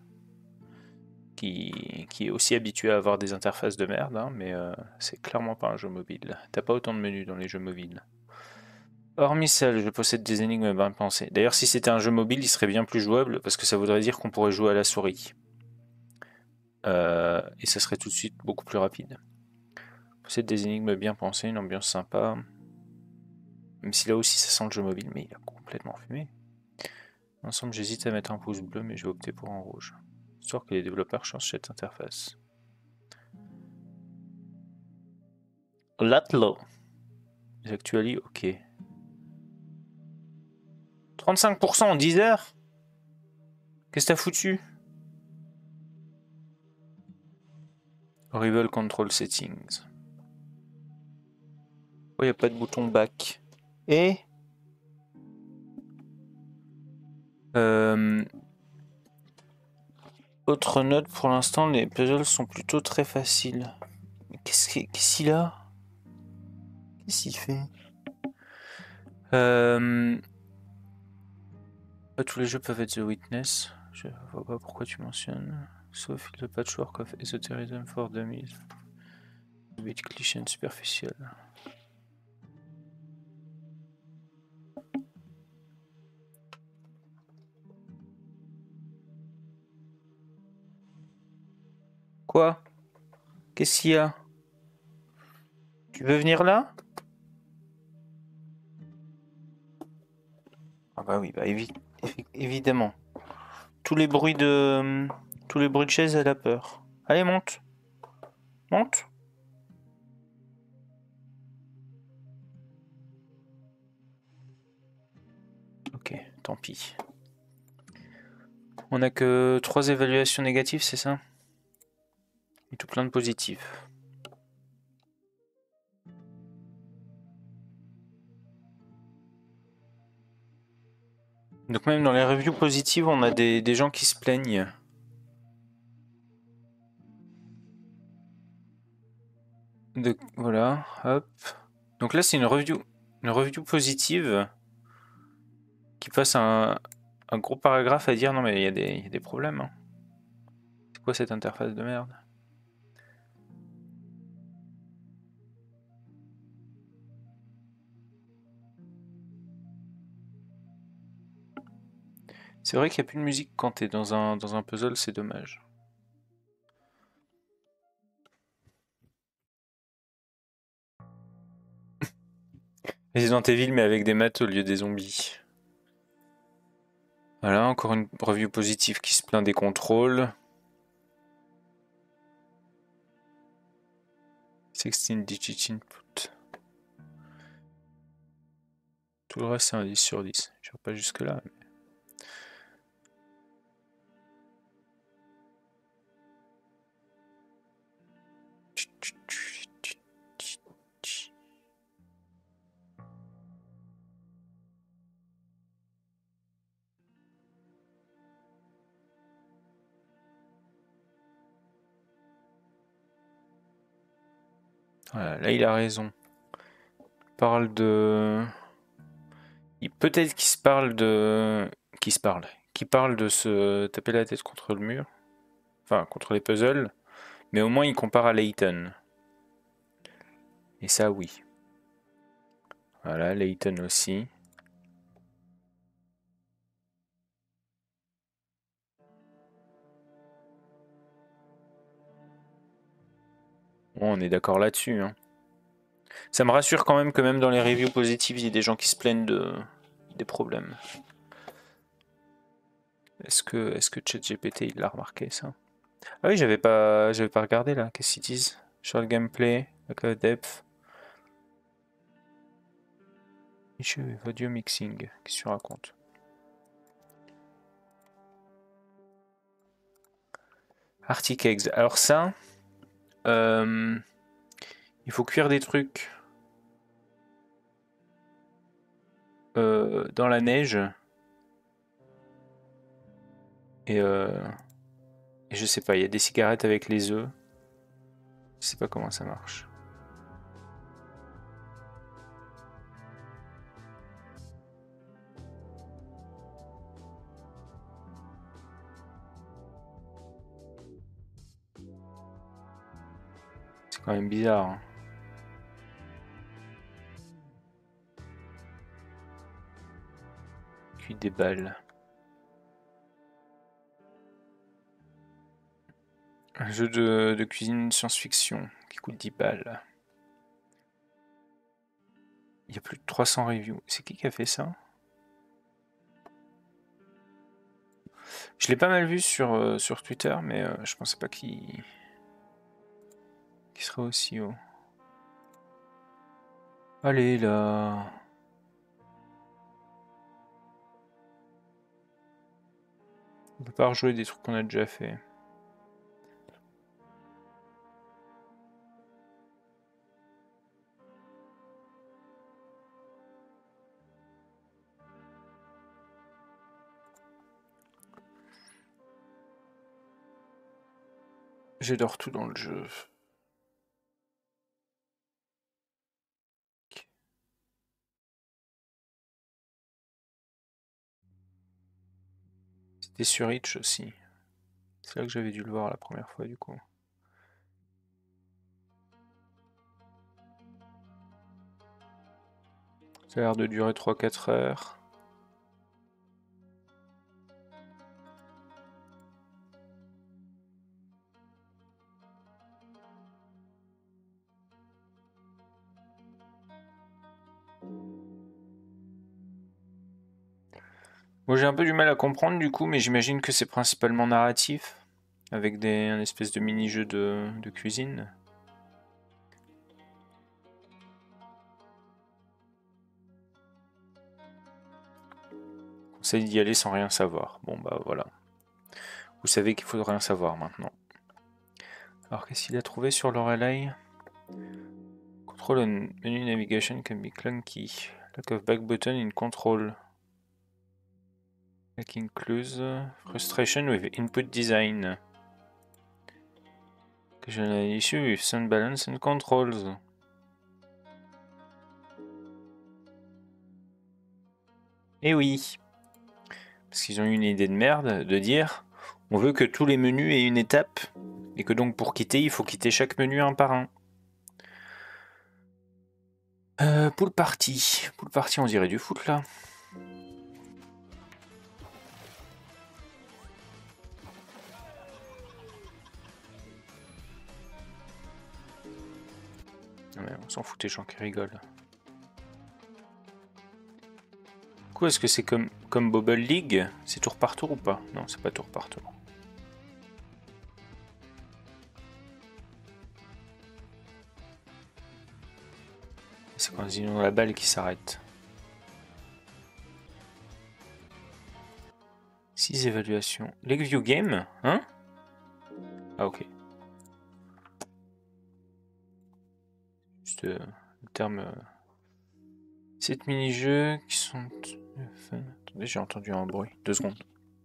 Qui est aussi habitué à avoir des interfaces de merde, hein, mais c'est clairement pas un jeu mobile. T'as pas autant de menus dans les jeux mobiles. Hormis celle, je possède des énigmes bien pensées. D'ailleurs, si c'était un jeu mobile, il serait bien plus jouable parce que ça voudrait dire qu'on pourrait jouer à la souris. Et ça serait tout de suite beaucoup plus rapide. Possède des énigmes bien pensées, une ambiance sympa. Même si là aussi ça sent le jeu mobile, mais il a complètement fumé. Ensemble, j'hésite à mettre un pouce bleu, mais je vais opter pour un rouge. Histoire que les développeurs changent cette interface. Latlo. Les actualis, ok. 35% en 10 heures. Qu'est-ce que t'as foutu? Horrible Control Settings. Oh, y a pas de bouton back. Et autre note, pour l'instant, les puzzles sont plutôt très faciles. Qu'est-ce qu'il a? Qu'est-ce qu'il fait? Pas tous les jeux peuvent être The Witness. Je vois pas pourquoi tu mentionnes. Sauf le Patchwork of Esoterism for Dummies. Bit cliché superficiel. Quoi? Qu'est-ce qu'il y a? Tu veux venir là? Ah bah oui, bah évidemment. Tous les bruits de chaises, elle a peur. Allez, monte. Monte. Ok, tant pis. On a que 3 évaluations négatives, c'est ça? Et tout plein de positifs. Donc même dans les reviews positives, on a des gens qui se plaignent. Voilà, hop. Donc là, c'est une review positive qui passe un gros paragraphe à dire non mais il y a des problèmes, hein. C'est quoi cette interface de merde? C'est vrai qu'il n'y a plus de musique quand t'es dans un puzzle, c'est dommage. Resident Evil mais avec des maths au lieu des zombies. Voilà, encore une review positive qui se plaint des contrôles. 16 digit input. Tout le reste c'est un 10 sur 10. Je ne vais pas jusque là. Mais... Voilà, là il a raison. Il parle de... Peut-être qu'il se parle de... Qui parle de se taper la tête contre le mur. Enfin, contre les puzzles. Mais au moins il compare à Layton. Et ça oui. Voilà, Layton aussi. Bon, on est d'accord là-dessus, hein. Ça me rassure quand même que même dans les reviews positives, il y ait des gens qui se plaignent des problèmes. Est-ce que ChatGPT il l'a remarqué ça? Ah oui, j'avais pas regardé là. Qu'est-ce qu'ils disent? Sur le gameplay, le depth, issue audio mixing. Qu'est-ce que tu racontes? Arctic Eggs. Alors ça, euh, il faut cuire des trucs dans la neige et, et je sais pas. Il y a des cigarettes avec les œufs. Je sais pas comment ça marche. C'est quand même bizarre, hein. des balles. Un jeu de cuisine science-fiction qui coûte 10 balles. Il y a plus de 300 reviews. C'est qui a fait ça? Je l'ai pas mal vu sur Twitter, mais je pensais pas qu'il serait aussi haut. Allez là. On peut pas rejouer des trucs qu'on a déjà fait. J'adore tout dans le jeu. C'était sur Itch aussi. C'est là que j'avais dû le voir la première fois du coup. Ça a l'air de durer 3-4 heures. Moi j'ai un peu du mal à comprendre du coup, mais j'imagine que c'est principalement narratif, avec un espèce de mini-jeu de cuisine. Conseille d'y aller sans rien savoir. Bon bah voilà. Vous savez qu'il faut rien savoir maintenant. Alors qu'est-ce qu'il a trouvé sur Lorelei? Control on menu navigation can be clunky. Lack of back button in control. That includes frustration with input design. Occasional issue with sound balance and controls. Eh oui, parce qu'ils ont eu une idée de merde de dire on veut que tous les menus aient une étape et que donc pour quitter il faut quitter chaque menu un par un. Pool party, on dirait du foot là. Ouais, on s'en fout des gens qui rigolent. Du coup, est-ce que c'est comme Bobble League? C'est tour par tour ou pas? Non, c'est pas tour par tour. C'est quand ils ont la balle qui s'arrête. 6 évaluations. Lakeview Game? Hein? Ah ok. Juste le terme... 7 mini-jeux qui sont... Attendez, j'ai entendu un bruit. 2 secondes.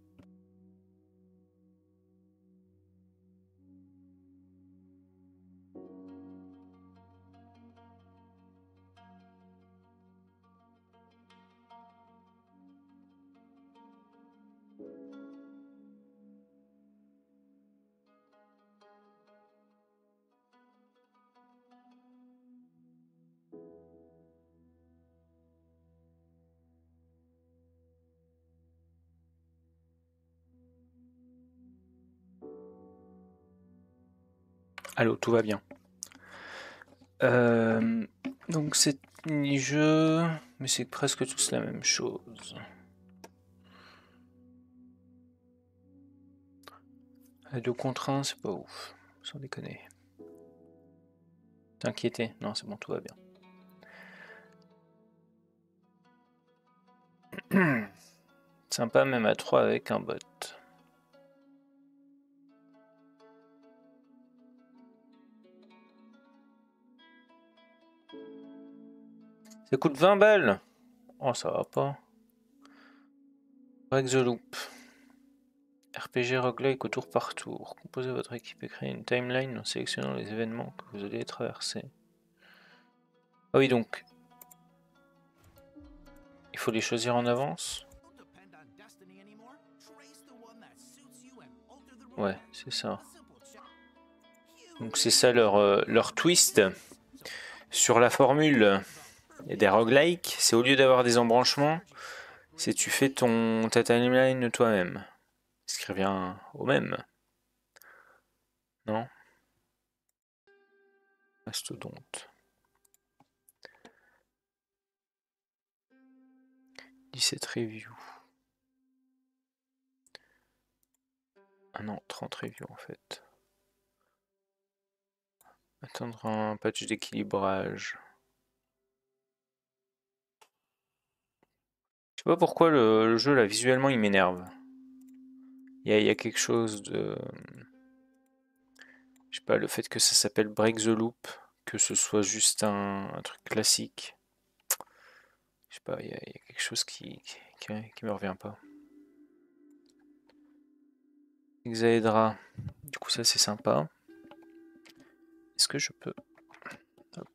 Allô, tout va bien. Donc c'est mini-jeu, mais c'est presque tous la même chose. À 2 contre 1, c'est pas ouf, sans déconner. T'inquiéter? Non, c'est bon, tout va bien. Sympa même à 3 avec un bot. Ça coûte 20 balles. Oh, ça va pas. Break the loop. RPG roguelike au tour par tour. Composez votre équipe et créez une timeline en sélectionnant les événements que vous allez traverser. Ah oui, donc. Il faut les choisir en avance. Ouais, c'est ça. Donc c'est ça leur twist sur la formule des roguelikes. C'est au lieu d'avoir des embranchements, C'est tu fais ta timeline toi-même. Ce qui revient au même, non? Mastodonte. 17 reviews. Ah non, 30 reviews en fait. Attendre un patch d'équilibrage. Je sais pas pourquoi le jeu là visuellement il m'énerve. Il y a quelque chose de. Je sais pas, le fait que ça s'appelle Break the Loop, que ce soit juste un truc classique. Je sais pas, il y a quelque chose qui me revient pas. Hexaedra, du coup ça c'est sympa. Est-ce que je peux... Hop.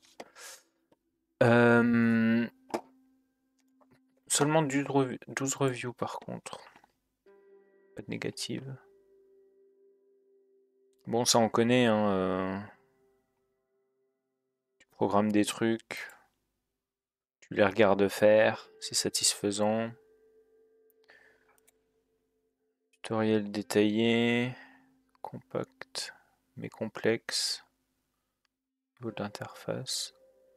Seulement 12 reviews par contre. Pas de négative. Bon ça on connaît, hein, tu programmes des trucs, tu les regardes faire, c'est satisfaisant. Tutoriel détaillé, compact mais complexe. Niveau de l'interface.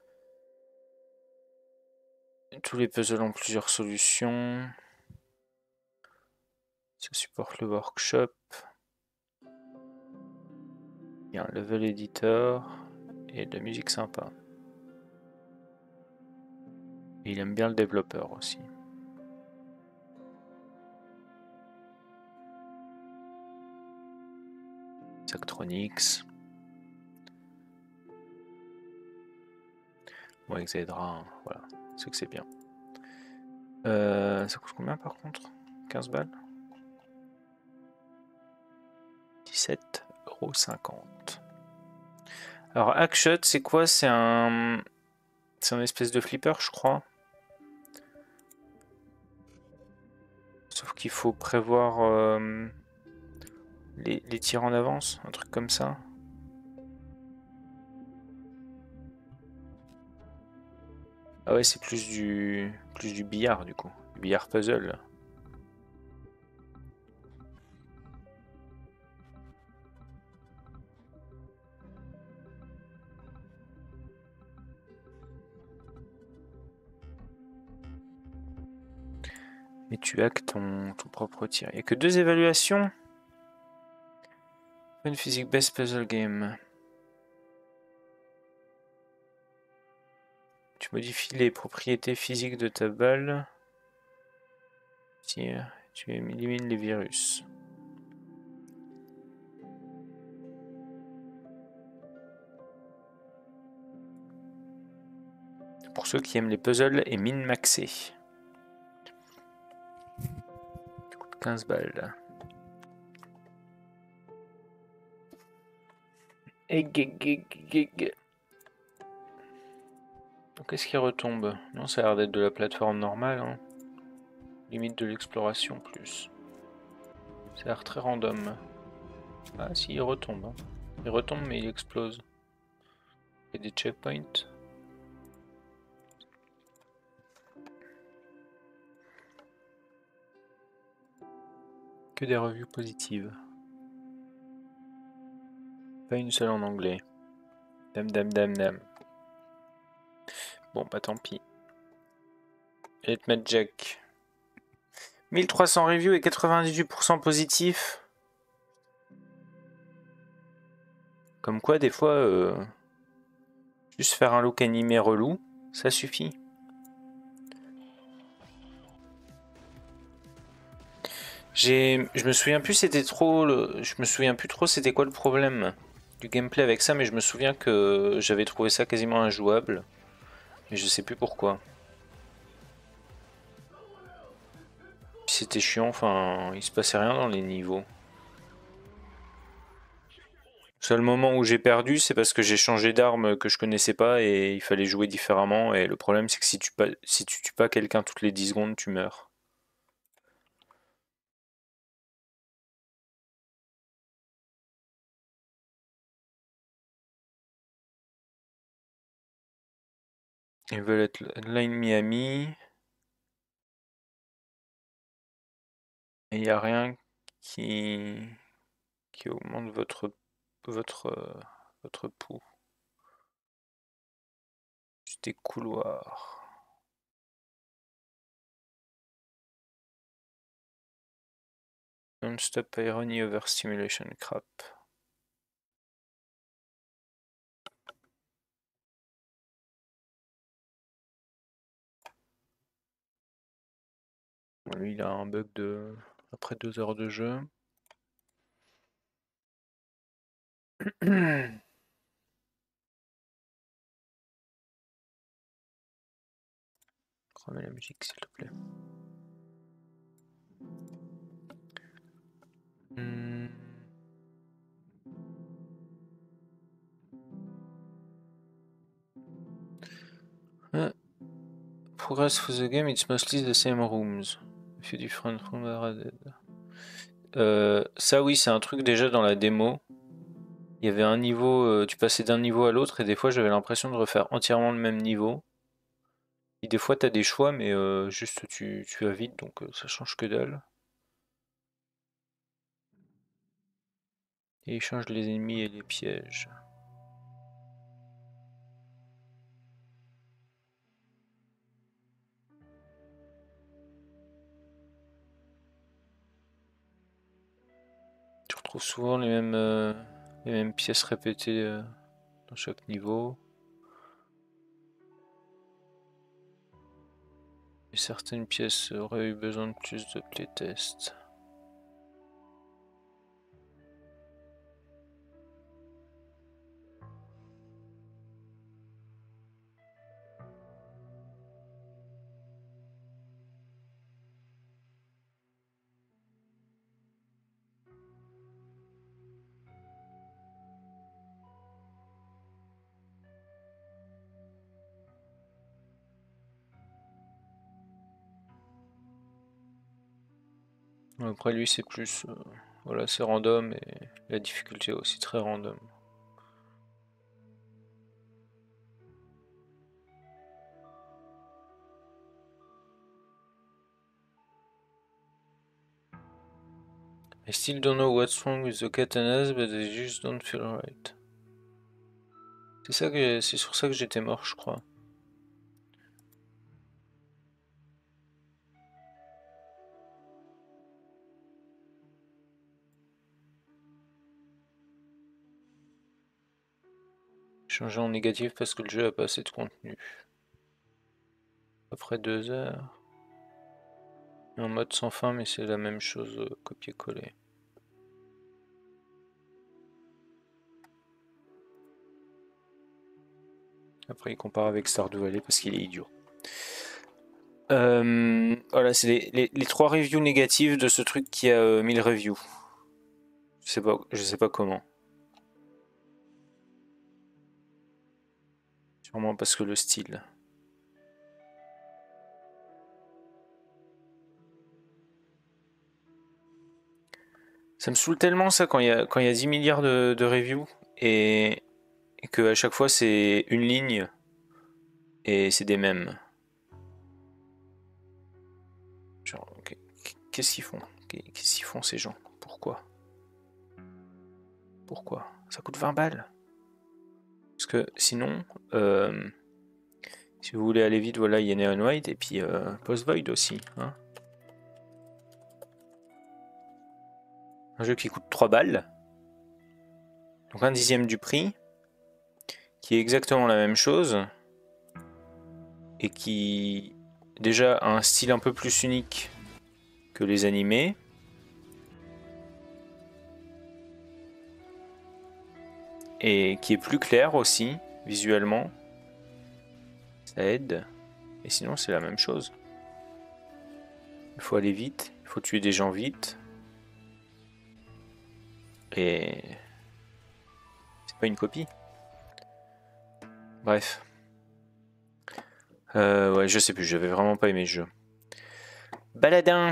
Tous les puzzles ont plusieurs solutions. Ça supporte le workshop. Il y a un level editor et de la musique sympa. Et il aime bien le développeur aussi. Zachtronics. Bon, Exedra, voilà, c'est que c'est bien. Ça coûte combien par contre? 15 balles? 17,50 €. Alors, Hackshot, c'est quoi? C'est un espèce de flipper, je crois. Sauf qu'il faut prévoir les tirs en avance, un truc comme ça. Ah ouais, c'est plus du billard du coup. Du billard puzzle. Mais tu hackes ton propre tir. Il n'y a que 2 évaluations. Une physique best puzzle game. Tu modifies les propriétés physiques de ta balle. Tire. Tu élimines les virus. Pour ceux qui aiment les puzzles et min-maxer. Ça coûte 15 balles. Qu'est-ce qui retombe? Non, ça a l'air d'être de la plateforme normale. Hein. Limite de l'exploration plus. Ça a l'air très random. Ah si, il retombe. Hein. Il retombe mais il explose. Il y a des checkpoints. Que des reviews positives. Pas une seule en anglais. Dam dam dam dam. Bon bah tant pis. Hitman Jack. 1300 reviews et 98% positifs. Comme quoi des fois juste faire un look animé relou, ça suffit. Je me souviens plus c'était trop je me souviens plus trop c'était quoi le problème du gameplay avec ça, mais je me souviens que j'avais trouvé ça quasiment injouable. Mais je sais plus pourquoi. C'était chiant, enfin, il se passait rien dans les niveaux. Le seul moment où j'ai perdu, c'est parce que j'ai changé d'arme que je connaissais pas et il fallait jouer différemment. Et le problème, c'est que si tu tues pas quelqu'un toutes les 10 secondes, tu meurs. Ils veulent être Line Miami. Et il n'y a rien qui augmente votre pouls. Juste des couloirs. Non-stop irony overstimulation crap. Lui, il a un bug de après 2 heures de jeu. Remets la musique, s'il te plaît. Progress for the game, it's mostly the same rooms. A few different rooms are added. Ça oui, c'est un truc déjà dans la démo. Il y avait un niveau, tu passais d'un niveau à l'autre et des fois j'avais l'impression de refaire entièrement le même niveau. Et des fois t'as des choix mais juste tu vas vite donc ça change que dalle. Et il change les ennemis et les pièges. Tu retrouves souvent les mêmes pièces répétées dans chaque niveau. Et certaines pièces auraient eu besoin de plus de playtest. Après lui c'est plus voilà, c'est random et la difficulté est aussi très random. I still don't know what's wrong with the katanas, but they just don't feel right. C'est sur ça que j'étais mort, je crois. Changer en négatif parce que le jeu a pas assez de contenu. Après 2 heures. En mode sans fin, mais c'est la même chose, copier-coller. Après, il compare avec Stardew Valley parce qu'il est idiot. Voilà, c'est les 3 reviews négatives de ce truc qui a 1000 reviews. Je sais pas comment. Sûrement parce que le style. Ça me saoule tellement ça quand il y a 10 milliards de reviews et que à chaque fois c'est une ligne et c'est des mêmes. Genre, qu'est-ce qu'ils font? Qu'est-ce qu'ils font ces gens? Pourquoi? Pourquoi? Ça coûte 20 balles. Parce que sinon, si vous voulez aller vite, voilà, il y a Neon White et puis Post Void aussi. Hein. Un jeu qui coûte 3 balles. Donc un dixième du prix. Qui est exactement la même chose. Et qui déjà a un style un peu plus unique que les animés. Et qui est plus clair aussi, visuellement. Ça aide. Et sinon, c'est la même chose. Il faut aller vite, il faut tuer des gens vite. Et c'est pas une copie. Bref. Ouais, je sais plus, j'avais vraiment pas aimé le jeu. Baladin.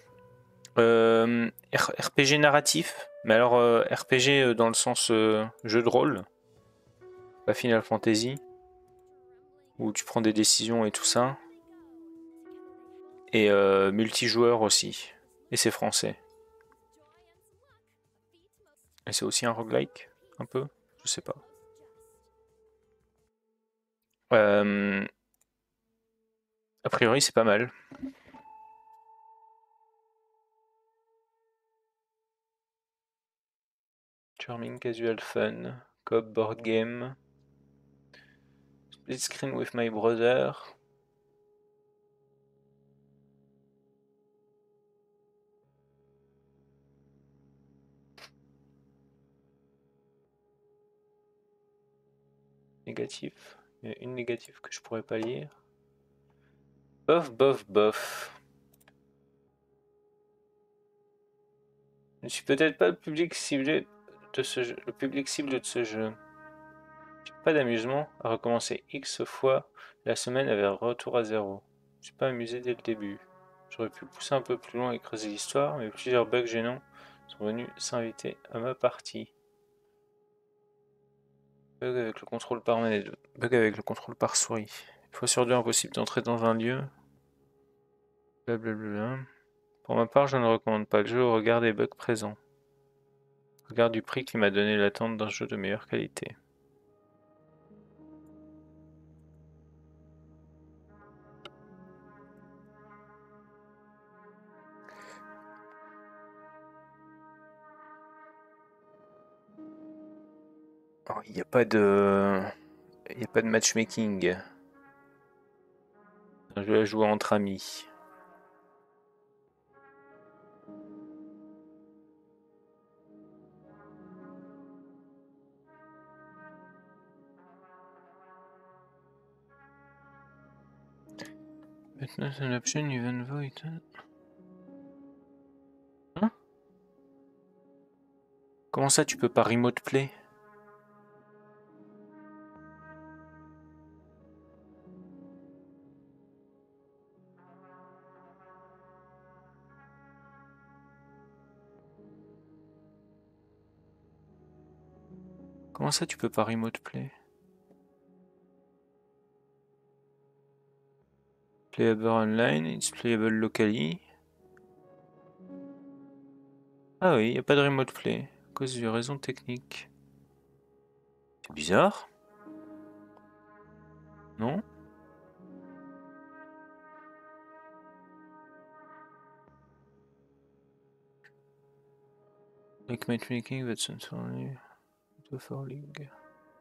RPG narratif. Mais alors RPG dans le sens jeu de rôle. Pas Final Fantasy. Où tu prends des décisions et tout ça. Et multijoueur aussi. Et c'est français. Et c'est aussi un roguelike, un peu? Je sais pas. A priori, c'est pas mal. Charming, casual fun, co-op board game. Split screen with my brother. Négatif. Il y a une négative que je pourrais pas lire. Bof, bof, bof. Je ne suis peut-être pas le public ciblé de ce jeu. Le public cible de ce jeu. J'ai pas d'amusement à recommencer X fois la semaine avec un retour à zéro. Je suis pas amusé dès le début. J'aurais pu pousser un peu plus loin et creuser l'histoire, mais plusieurs bugs gênants sont venus s'inviter à ma partie. Bug avec le contrôle par manette, bug avec le contrôle par souris. Une fois sur deux, impossible d'entrer dans un lieu. Blablabla. Pour ma part, je ne recommande pas le jeu au regard des bugs présents. Au regard du prix qui m'a donné l'attente d'un jeu de meilleure qualité. Il n'y a pas de... Il n'y a pas de matchmaking. Un jeu à jouer entre amis. Maintenant, c'est une option even void. Hein? Comment ça, tu peux pas remote play? Comment ça, tu peux pas remote play? Playable online, it's playable locally. Ah oui, il n'y a pas de remote play, à cause d'une raison technique. C'est bizarre, non? Like matchmaking, that's not only for league.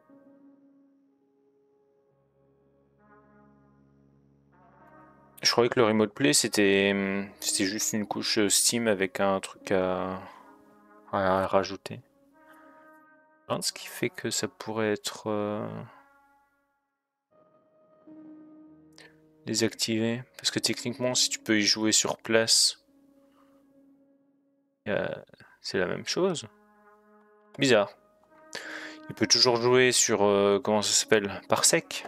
Je croyais que le remote play c'était juste une couche Steam avec un truc à rajouter. Ce qui fait que ça pourrait être désactivé. Parce que techniquement, si tu peux y jouer sur place, c'est la même chose. Bizarre. Il peut toujours jouer sur, comment ça s'appelle? Parsec.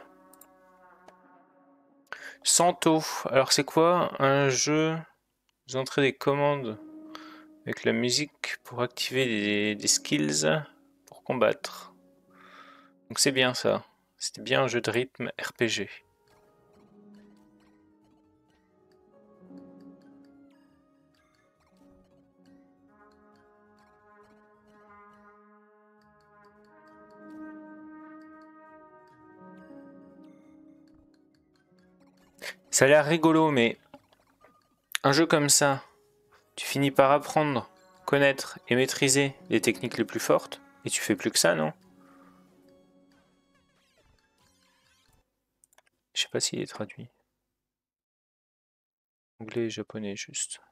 Santo. Alors c'est quoi? Un jeu. Vous entrez des commandes avec la musique pour activer des skills pour combattre. Donc c'est bien ça. C'était bien un jeu de rythme RPG. Ça a l'air rigolo, mais un jeu comme ça, tu finis par apprendre, connaître et maîtriser les techniques les plus fortes, et tu fais plus que ça, non? Je sais pas s'il est traduit. Anglais et japonais, juste.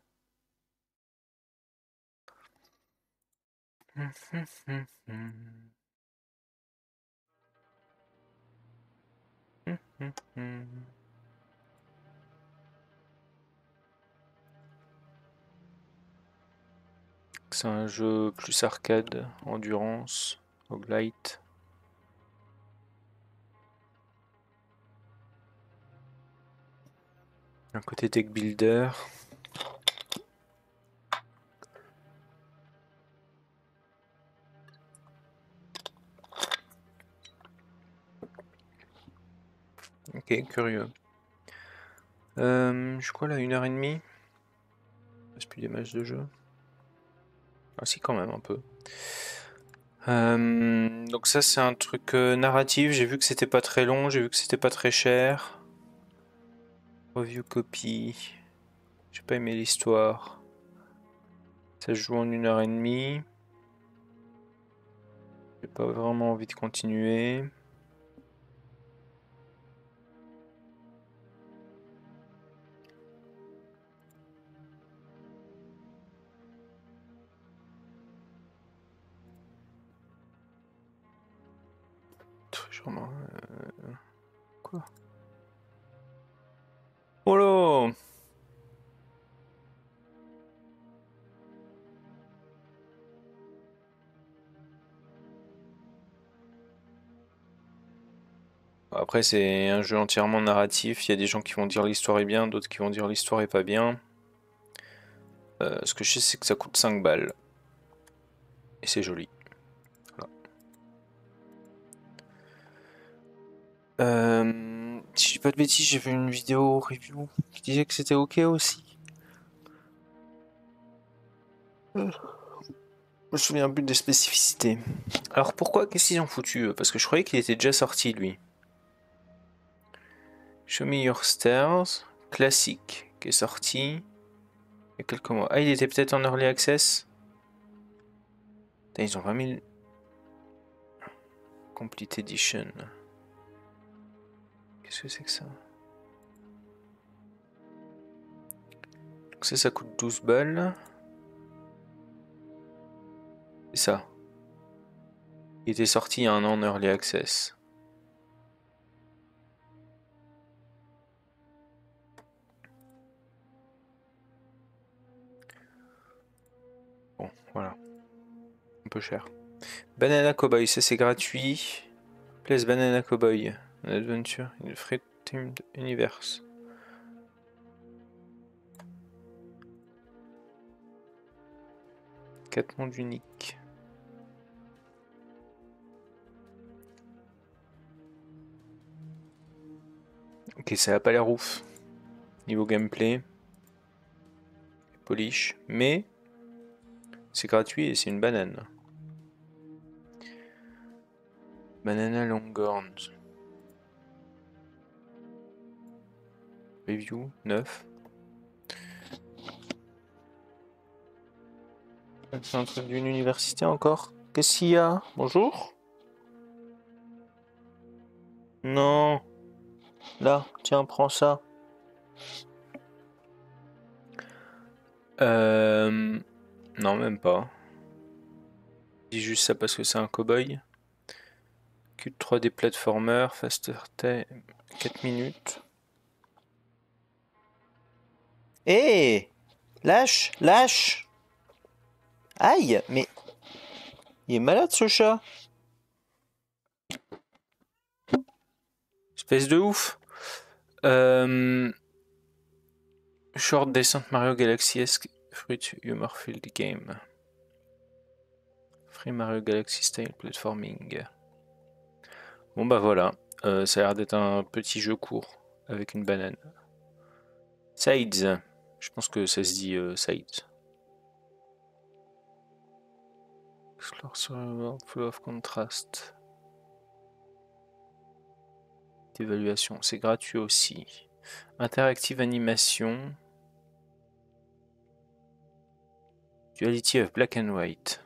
C'est un jeu plus arcade, endurance, roguelite. Un côté deck builder. Ok, curieux. Je crois là 1h30. Il reste plus plus des matchs de jeu. Ah si, quand même, un peu. Donc ça, c'est un truc narratif. J'ai vu que c'était pas très long, j'ai vu que c'était pas très cher. Review copy. J'ai pas aimé l'histoire. Ça se joue en 1h30. J'ai pas vraiment envie de continuer. Sûrement. Quoi? Oh là! Après, c'est un jeu entièrement narratif. Il y a des gens qui vont dire l'histoire est bien, d'autres qui vont dire l'histoire est pas bien. Ce que je sais, c'est que ça coûte 5 balles. Et c'est joli. Voilà. Si je dis pas de bêtises, j'ai vu une vidéo review qui disait que c'était ok aussi. Je me souviens plus des spécificités. Alors pourquoi? Qu'est-ce qu'ils ont foutu? Parce que je croyais qu'il était déjà sorti lui. Show Me Your Stars, classique, qui est sorti il y a quelques mois. Ah, il était peut-être en early access? Putain, ils ont pas mis le Complete Edition. Qu'est-ce que c'est que ça? Donc ça coûte 12 balles. C'est ça. Il était sorti il y a un an en early access. Bon, voilà. Un peu cher. Banana Cowboy, ça c'est gratuit. Place Banana Cowboy, an adventure in a free themed universe. Quatre mondes uniques. Ok, ça a pas l'air ouf. Niveau gameplay. Polish. Mais c'est gratuit et c'est une banane. Banana Longhorns. Review 9. C'est un truc d'une université encore. Qu'est-ce qu'il y a? Bonjour? Non. Là, tiens, prends ça. Non, même pas. Je dis juste ça parce que c'est un cow-boy. Cube 3D platformer, faster time, 4 minutes. Hé! Lâche! Lâche! Aïe! Mais... il est malade ce chat! Espèce de ouf! Short Descent Mario Galaxy-esque Fruit Humor Field Game. Free Mario Galaxy Style Platforming. Bon bah voilà, ça a l'air d'être un petit jeu court avec une banane. Sides, je pense que ça se dit Sides. Explore sur a world full of contrast. D'évaluation, c'est gratuit aussi. Interactive animation. Duality of black and white.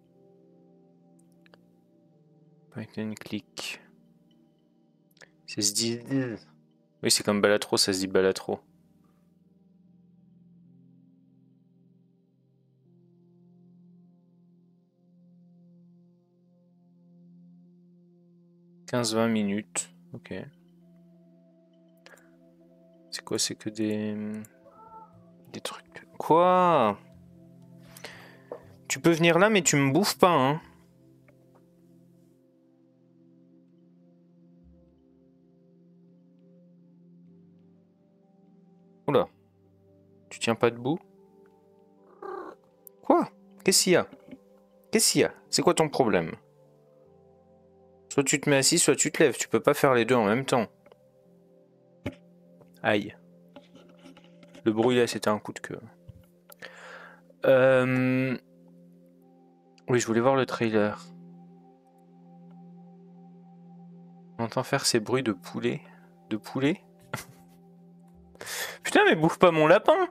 Point and click. Ça se dit... oui, c'est comme Balatro, ça se dit Balatro. « 15-20 minutes. Ok. C'est quoi? C'est que des trucs. Quoi? Tu peux venir là, mais tu me bouffes pas, hein? Oula. Tu tiens pas debout? Quoi? Qu'est-ce qu'il y a? Qu'est-ce qu'il y a? C'est quoi ton problème? Soit tu te mets assis, soit tu te lèves. Tu peux pas faire les deux en même temps. Aïe. Le bruit là, c'était un coup de queue. Oui, je voulais voir le trailer. On entend faire ces bruits de poulet. De poulet? Putain, mais bouffe pas mon lapin!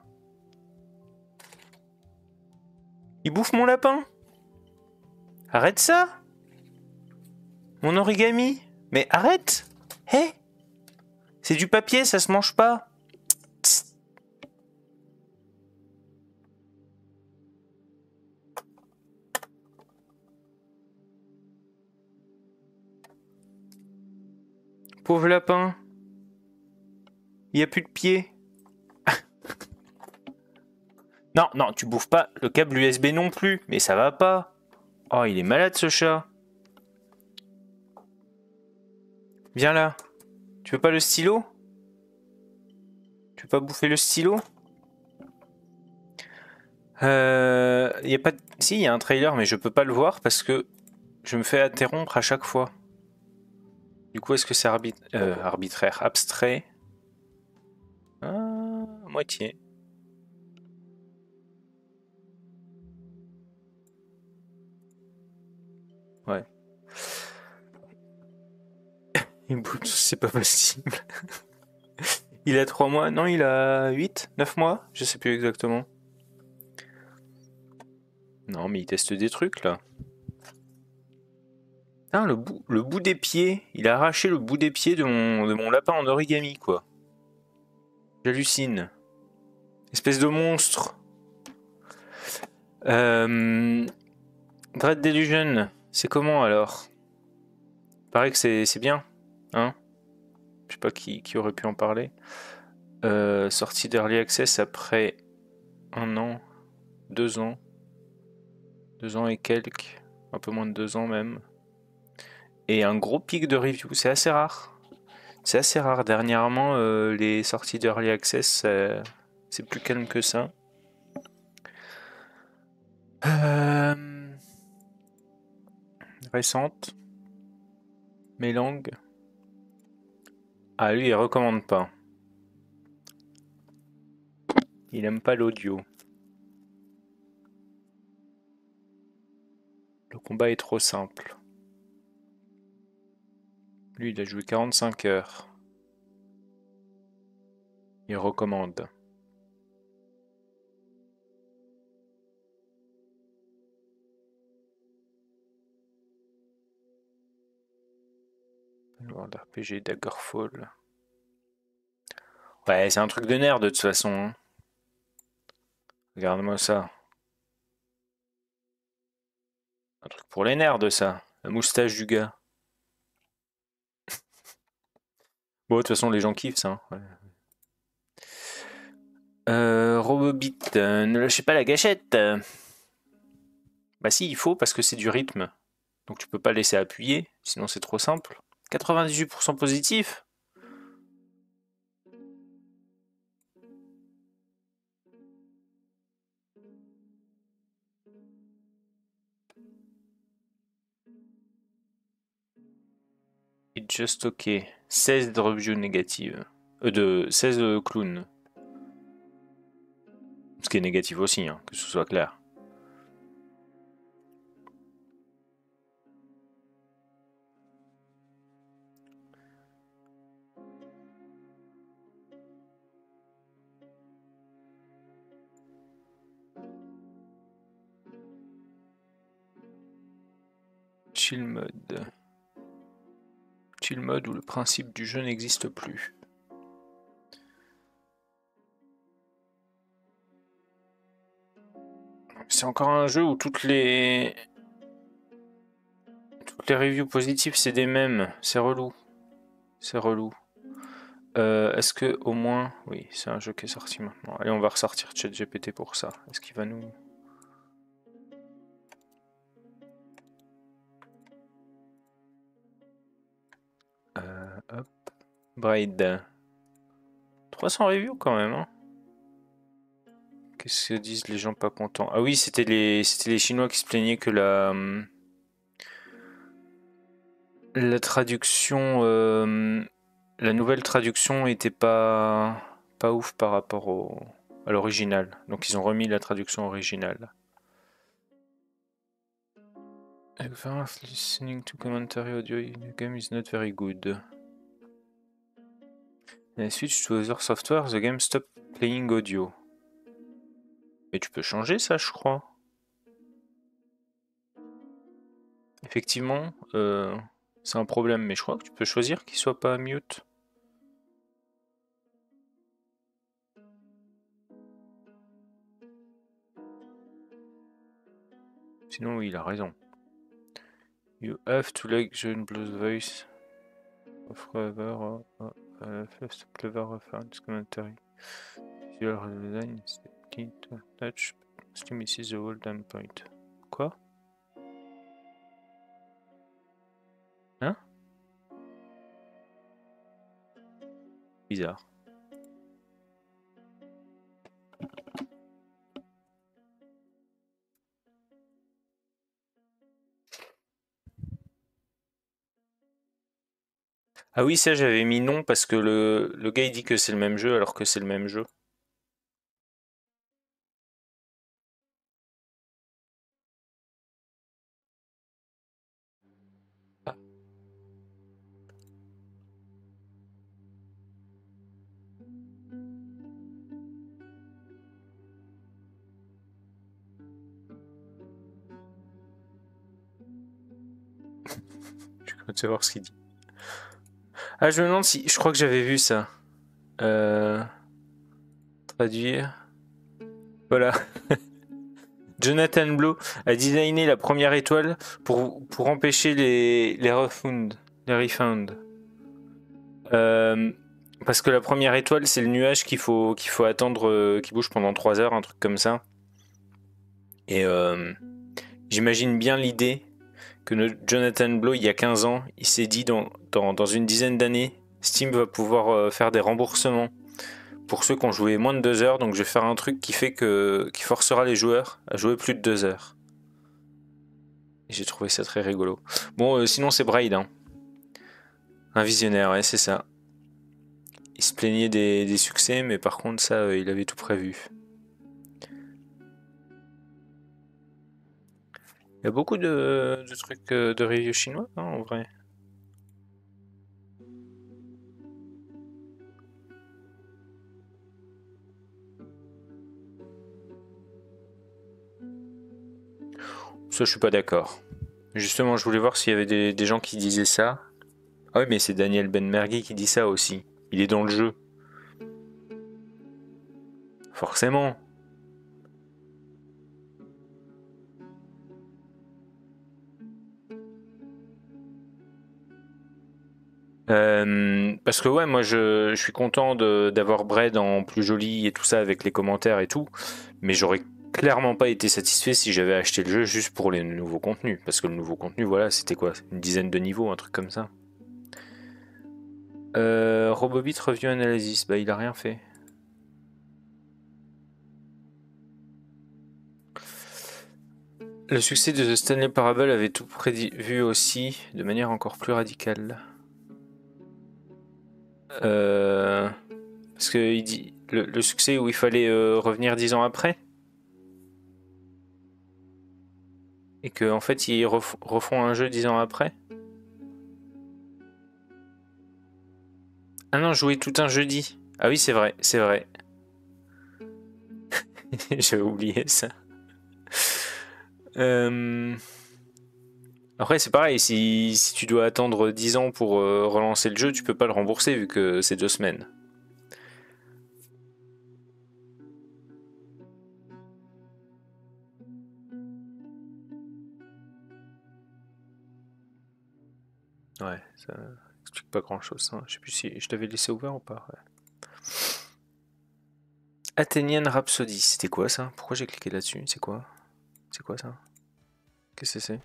Il bouffe mon lapin! Arrête ça! Mon origami! Mais arrête! Hé! C'est du papier, ça se mange pas! Tss. Pauvre lapin! Il y a plus de pied! Non, non, tu bouffes pas le câble USB non plus, mais ça va pas! Oh, il est malade ce chat! Viens là! Tu veux pas le stylo? Tu veux pas bouffer le stylo? Y a pas de... Si, il y a un trailer, mais je peux pas le voir parce que je me fais interrompre à chaque fois. Du coup, est-ce que c'est arbitraire, abstrait? Ah, moitié. Ouais. C'est pas possible. Il a 3 mois? Non, il a 8, 9 mois? Je sais plus exactement. Non, mais il teste des trucs là. Ah, le bout des pieds. Il a arraché le bout des pieds de mon lapin en origami, quoi. J'hallucine. Espèce de monstre. Dread Delusion, c'est comment alors? Paraît que c'est bien, hein? Je sais pas qui aurait pu en parler. Sortie d'Early Access après 1 an, 2 ans. 2 ans et quelques, un peu moins de 2 ans même. Et un gros pic de review, c'est assez rare. C'est assez rare. Dernièrement, les sorties d'Early Access, c'est plus calme que ça. Récente. Mélang. Ah, lui, il recommande pas. Il aime pas l'audio. Le combat est trop simple. Lui, il a joué 45 heures. Il recommande. World RPG Daggerfall. Ouais, c'est un truc de nerd de toute façon, hein. Regarde-moi ça. Un truc pour les nerds de ça. La moustache du gars. Bon, de toute façon, les gens kiffent ça, hein. Ouais. Robobit, ne lâchez pas la gâchette. Bah si, il faut parce que c'est du rythme. Donc tu peux pas laisser appuyer, sinon c'est trop simple. 98% positif. It's just ok. 16 de reviews négatives. 16 clowns. Ce qui est négatif aussi, hein, que ce soit clair. Chill mode. Chill mode où le principe du jeu n'existe plus. C'est encore un jeu où toutes les reviews positives c'est des mêmes. C'est relou. C'est relou. Est-ce que au moins... Oui, c'est un jeu qui est sorti maintenant. Allez, on va ressortir ChatGPT pour ça. Est-ce qu'il va nous... Hop. Braid. 300 reviews quand même, hein. Qu'est-ce que disent les gens pas contents? Ah oui, c'était les Chinois qui se plaignaient que la traduction, la nouvelle traduction était pas ouf par rapport à l'original. Donc ils ont remis la traduction originale. Listening to commentary audio in the game is not very good. And switch to other software, the game stop playing audio. Mais tu peux changer ça, je crois. Effectivement, c'est un problème, mais je crois que tu peux choisir qu'il soit pas mute. Sinon, oui, il a raison. You have to like John Blue's voice of forever, first clever reference commentary. Visual design is the key to touch. Still misses the whole damn point. Quoi? Hein? Bizarre. Ah oui, ça j'avais mis non parce que le gars il dit que c'est le même jeu alors que c'est le même jeu. Ah. Je suis curieux de savoir ce qu'il dit. Ah, je me demande si. Je crois que j'avais vu ça. Traduire. Voilà. Jonathan Blow a designé la première étoile pour empêcher les refound. Les refound. Parce que la première étoile, c'est le nuage qu'il faut attendre, qui bouge pendant 3 heures, un truc comme ça. Et j'imagine bien l'idée que notre Jonathan Blow, il y a 15 ans, il s'est dit dans une dizaine d'années, Steam va pouvoir faire des remboursements pour ceux qui ont joué moins de 2 heures, donc je vais faire un truc qui forcera les joueurs à jouer plus de 2 heures. Et j'ai trouvé ça très rigolo. Bon, sinon c'est Braid, hein. Un visionnaire, ouais, c'est ça. Il se plaignait des succès, mais par contre ça, il avait tout prévu. Il y a beaucoup de trucs de review chinois, hein, en vrai. Ça, je suis pas d'accord. Justement, je voulais voir s'il y avait des gens qui disaient ça. Ah oui, mais c'est Daniel Benmergui qui dit ça aussi. Il est dans le jeu. Forcément. Parce que ouais, moi je suis content d'avoir Braid en plus joli et tout ça avec les commentaires et tout, mais j'aurais clairement pas été satisfait si j'avais acheté le jeu juste pour les nouveaux contenus, parce que le nouveau contenu, voilà, c'était quoi, une dizaine de niveaux, un truc comme ça. Robobit Review Analysis, bah il a rien fait. Le succès de The Stanley Parable avait tout prévu aussi, de manière encore plus radicale. Parce que il dit le succès où il fallait revenir 10 ans après. Et qu'en fait ils refont un jeu 10 ans après. Ah non, jouer tout un jeudi. Ah oui, c'est vrai, c'est vrai. J'avais oublié ça. Après, c'est pareil, si tu dois attendre 10 ans pour relancer le jeu, tu peux pas le rembourser vu que c'est 2 semaines. Ouais, ça explique pas grand chose. Hein. Je sais plus si je t'avais laissé ouvert ou pas. Ouais. Athenian Rhapsody, c'était quoi ça? Pourquoi j'ai cliqué là-dessus? C'est quoi? C'est quoi ça? Qu'est-ce que c'est?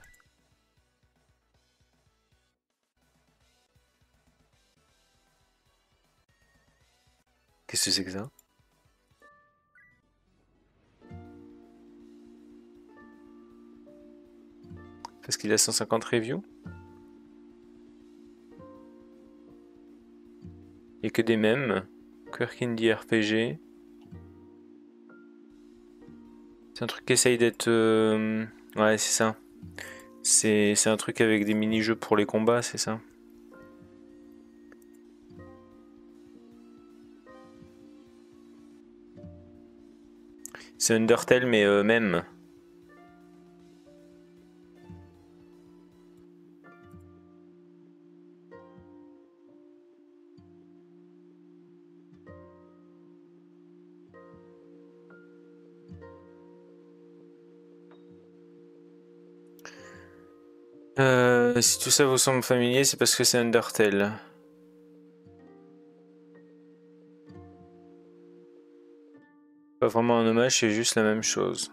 Qu'est-ce que c'est que ça? Parce qu'il a 150 reviews? Il n'y a que des mèmes. Quirk Indie RPG. C'est un truc qui essaye d'être... Ouais, c'est ça. C'est un truc avec des mini-jeux pour les combats, c'est ça? C'est Undertale, mais même. Si tout ça vous semble familier, c'est parce que c'est Undertale. Pas vraiment un hommage, c'est juste la même chose.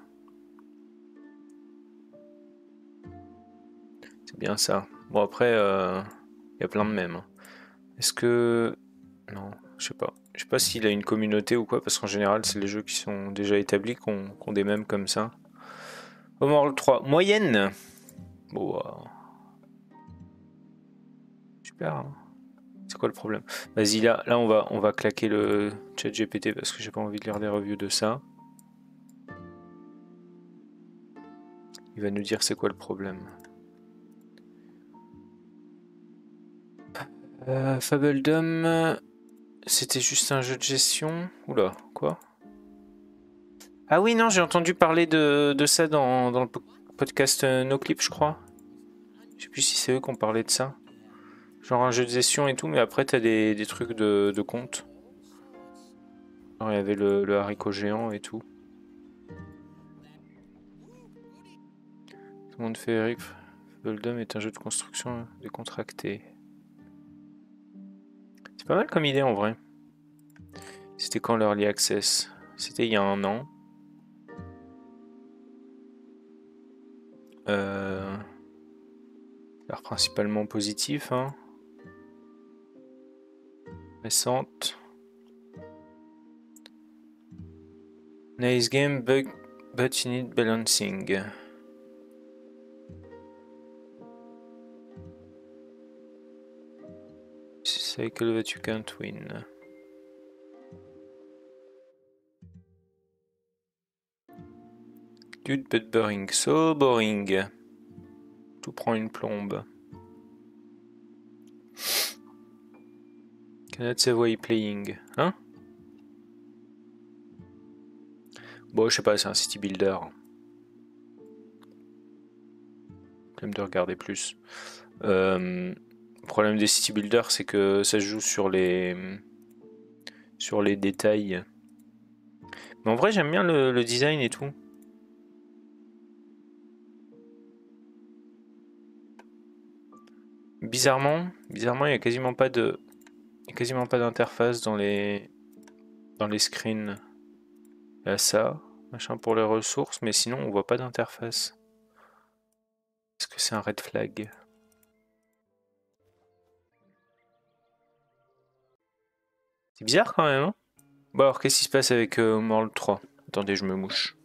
C'est bien ça. Bon après, il y a plein de mèmes. Est-ce que... Non, je sais pas. Je sais pas s'il a une communauté ou quoi, parce qu'en général, c'est les jeux qui sont déjà établis qui ont des mèmes comme ça. Homeworld 3. Moyenne. Bon, super. Hein. C'est quoi le problème? Vas-y, là on va claquer le chat GPT parce que j'ai pas envie de lire des reviews de ça. Il va nous dire c'est quoi le problème. Fabledom, c'était juste un jeu de gestion. Oula, quoi? Ah oui, non, j'ai entendu parler de ça dans le podcast NoClip, je crois. Je sais plus si c'est eux qui ont parlé de ça. Genre un jeu de gestion et tout, mais après t'as des trucs de compte. Genre il y avait le haricot géant et tout. Tout le monde fait Eric. Fabledom est un jeu de construction décontracté. C'est pas mal comme idée en vrai. C'était quand l'Early Access? C'était il y a un an. Alors principalement positif, hein. Récente. Nice game, but you need balancing. Cycle that you can't win. Dude, but boring. So boring. Tout prend une plombe. Cannot say why playing. Hein? Bon, je sais pas, c'est un city builder. Même de regarder plus. Le problème des city builders, c'est que ça se joue sur les détails. Mais en vrai, j'aime bien le design et tout. Bizarrement, il y a quasiment pas d'interface dans les screens. Il y a ça, machin pour les ressources, mais sinon on voit pas d'interface. Est-ce que c'est un red flag? C'est bizarre quand même, hein? Bon alors qu'est-ce qui se passe avec Homeworld 3? Attendez, je me mouche.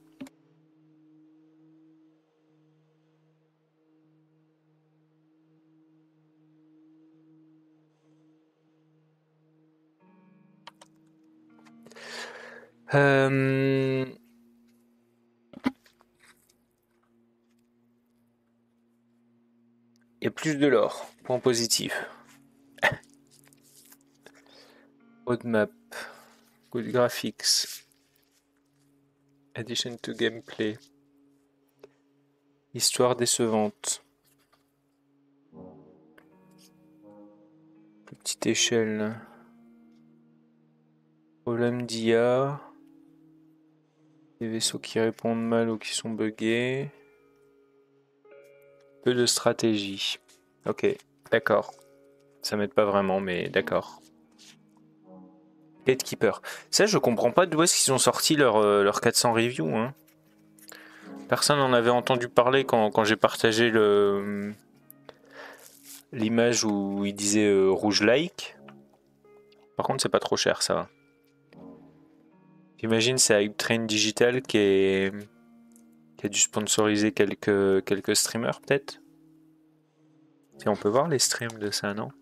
Il y a plus de l'or, point positif. Roadmap, good graphics, addition to gameplay, histoire décevante, petite échelle, problème d'IA, des vaisseaux qui répondent mal ou qui sont buggés, peu de stratégie. Ok, d'accord. Ça m'aide pas vraiment, mais d'accord. Gatekeeper. Ça, je comprends pas d'où est-ce qu'ils ont sorti leur 400 reviews. Hein. Personne n'en avait entendu parler quand j'ai partagé l'image où il disait rouge like. Par contre, c'est pas trop cher, ça. J'imagine c'est Hype Train Digital qui a dû sponsoriser quelques streamers, peut-être. Et on peut voir les streams de ça, non?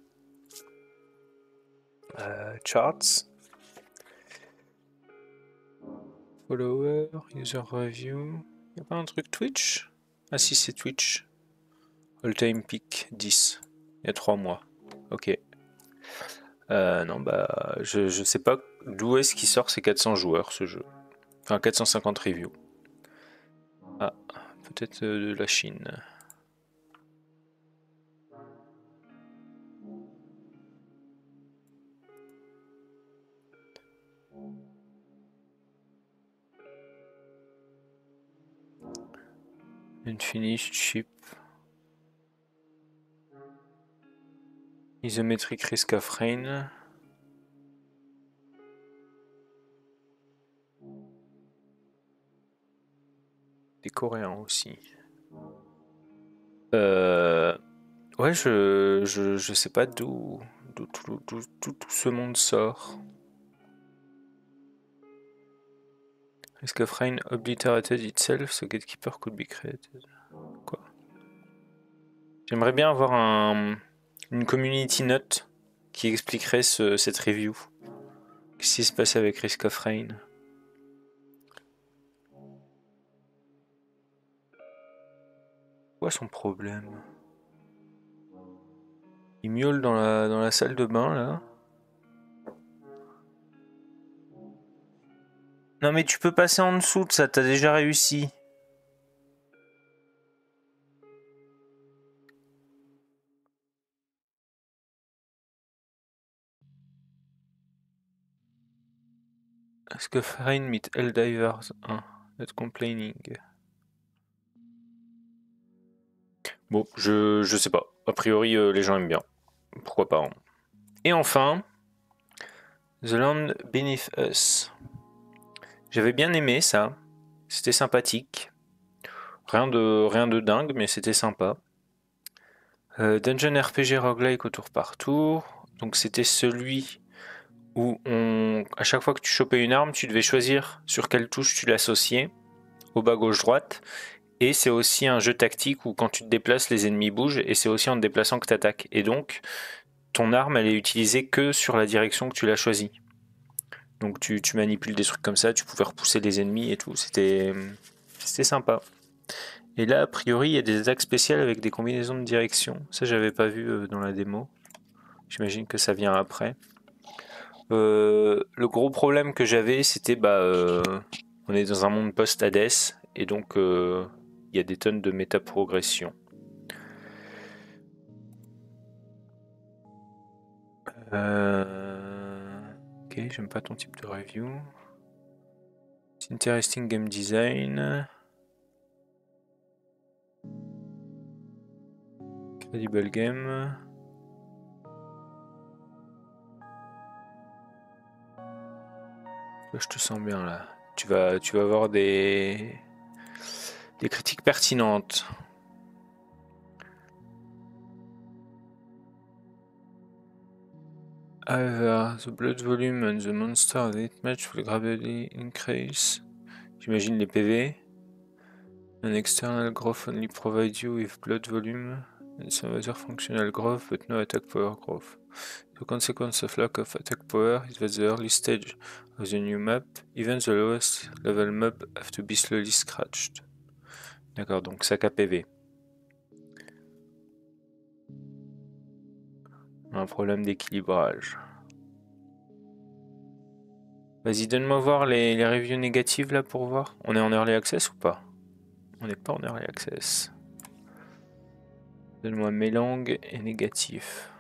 Charts. Follower, user review. Y'a pas un truc Twitch? Ah si, c'est Twitch. All time peak 10. Il y a 3 mois. Ok. Non, bah, je sais pas d'où est-ce qu'il sort ces 400 joueurs, ce jeu. Enfin, 450 reviews. Ah, peut-être de la Chine. Unfinished ship. Isometric risk of rain. Des Coréens aussi. Ouais, je sais pas d'où tout ce monde sort. Risk of rain obliterated itself, so gatekeeper could be created. Quoi? J'aimerais bien avoir une community note qui expliquerait cette review. Qu'est-ce qui se passe avec Risk of Rain? Quoi son problème? Il miaule dans la salle de bain là. Non mais tu peux passer en dessous de ça, t'as déjà réussi. Risk of Rain meet Helldivers 1. Not complaining. Bon, je sais pas. A priori, les gens aiment bien. Pourquoi pas. Hein. Et enfin, The Land Beneath Us. J'avais bien aimé ça. C'était sympathique. Rien de dingue, mais c'était sympa. Dungeon RPG roguelike au tour par tour. Donc c'était celui où à chaque fois que tu chopais une arme, tu devais choisir sur quelle touche tu l'associais, au bas, gauche, droite. Et c'est aussi un jeu tactique où quand tu te déplaces, les ennemis bougent, et c'est aussi en te déplaçant que tu attaques. Et donc, ton arme, elle est utilisée que sur la direction que tu l'as choisie. Donc tu manipules des trucs comme ça, tu pouvais repousser les ennemis et tout, c'était sympa. Et là, a priori, il y a des attaques spéciales avec des combinaisons de direction. Ça, j'avais pas vu dans la démo. J'imagine que ça vient après. Le gros problème que j'avais, c'était on est dans un monde post-Hades et donc il y a des tonnes de méta-progression. Ok, j'aime pas ton type de review. C'est interesting game design. Credible game. Là, je te sens bien là. Tu vas avoir des critiques pertinentes. However, the blood volume and the monster that match will gradually increase. J'imagine les PV. An external growth only provides you with blood volume and some other functional growth, but no attack power growth. The consequence of lack of attack power is that the early stage of the new map, even the lowest level mob have to be slowly scratched. D'accord, donc sac à PV. Un problème d'équilibrage. Vas-y, donne-moi voir les reviews négatives là pour voir. On est en early access ou pas? On n'est pas en early access. Donne-moi mes langues et négatifs.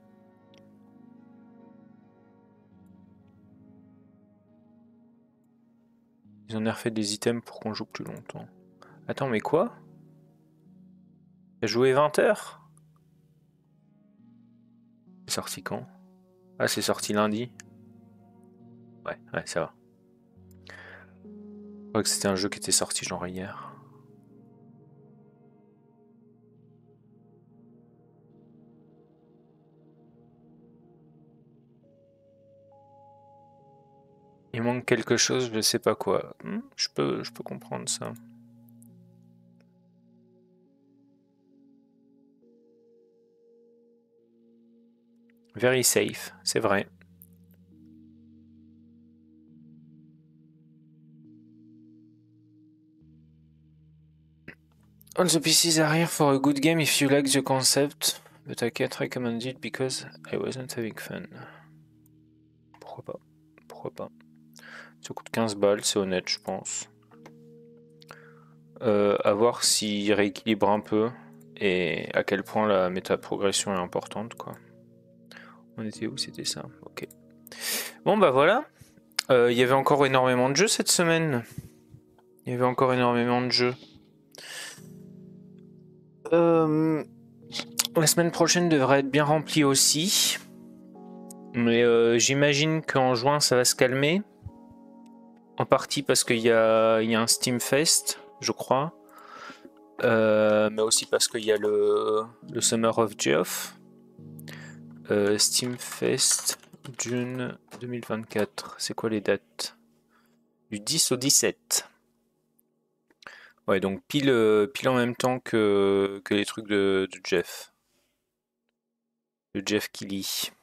Ils ont nerfé des items pour qu'on joue plus longtemps. Attends, mais quoi? T'as joué 20 heures? C'est sorti quand? Ah, c'est sorti lundi. Ouais, ça va. Je crois que c'était un jeu qui était sorti genre hier. Il manque quelque chose, je sais pas quoi. Je peux comprendre ça. Very safe, c'est vrai. All the pieces are here for a good game if you like the concept, but I can't recommend it because I wasn't having fun. Pourquoi pas? Pourquoi pas? Ça coûte 15 balles, c'est honnête, je pense. À voir s'il rééquilibre un peu et à quel point la méta-progression est importante, quoi. On était où? C'était ça. Ok. Bon, bah voilà. Il y avait encore énormément de jeux cette semaine. Il y avait encore énormément de jeux. La semaine prochaine devrait être bien remplie aussi. Mais j'imagine qu'en juin, ça va se calmer. En partie parce qu'il y a un Steam Fest, je crois. Mais aussi parce qu'il y a le Summer of Geoff. Steam Fest, June 2024. C'est quoi les dates? Du 10 au 17. Ouais, donc pile en même temps que les trucs de Jeff. De Jeff Keighley.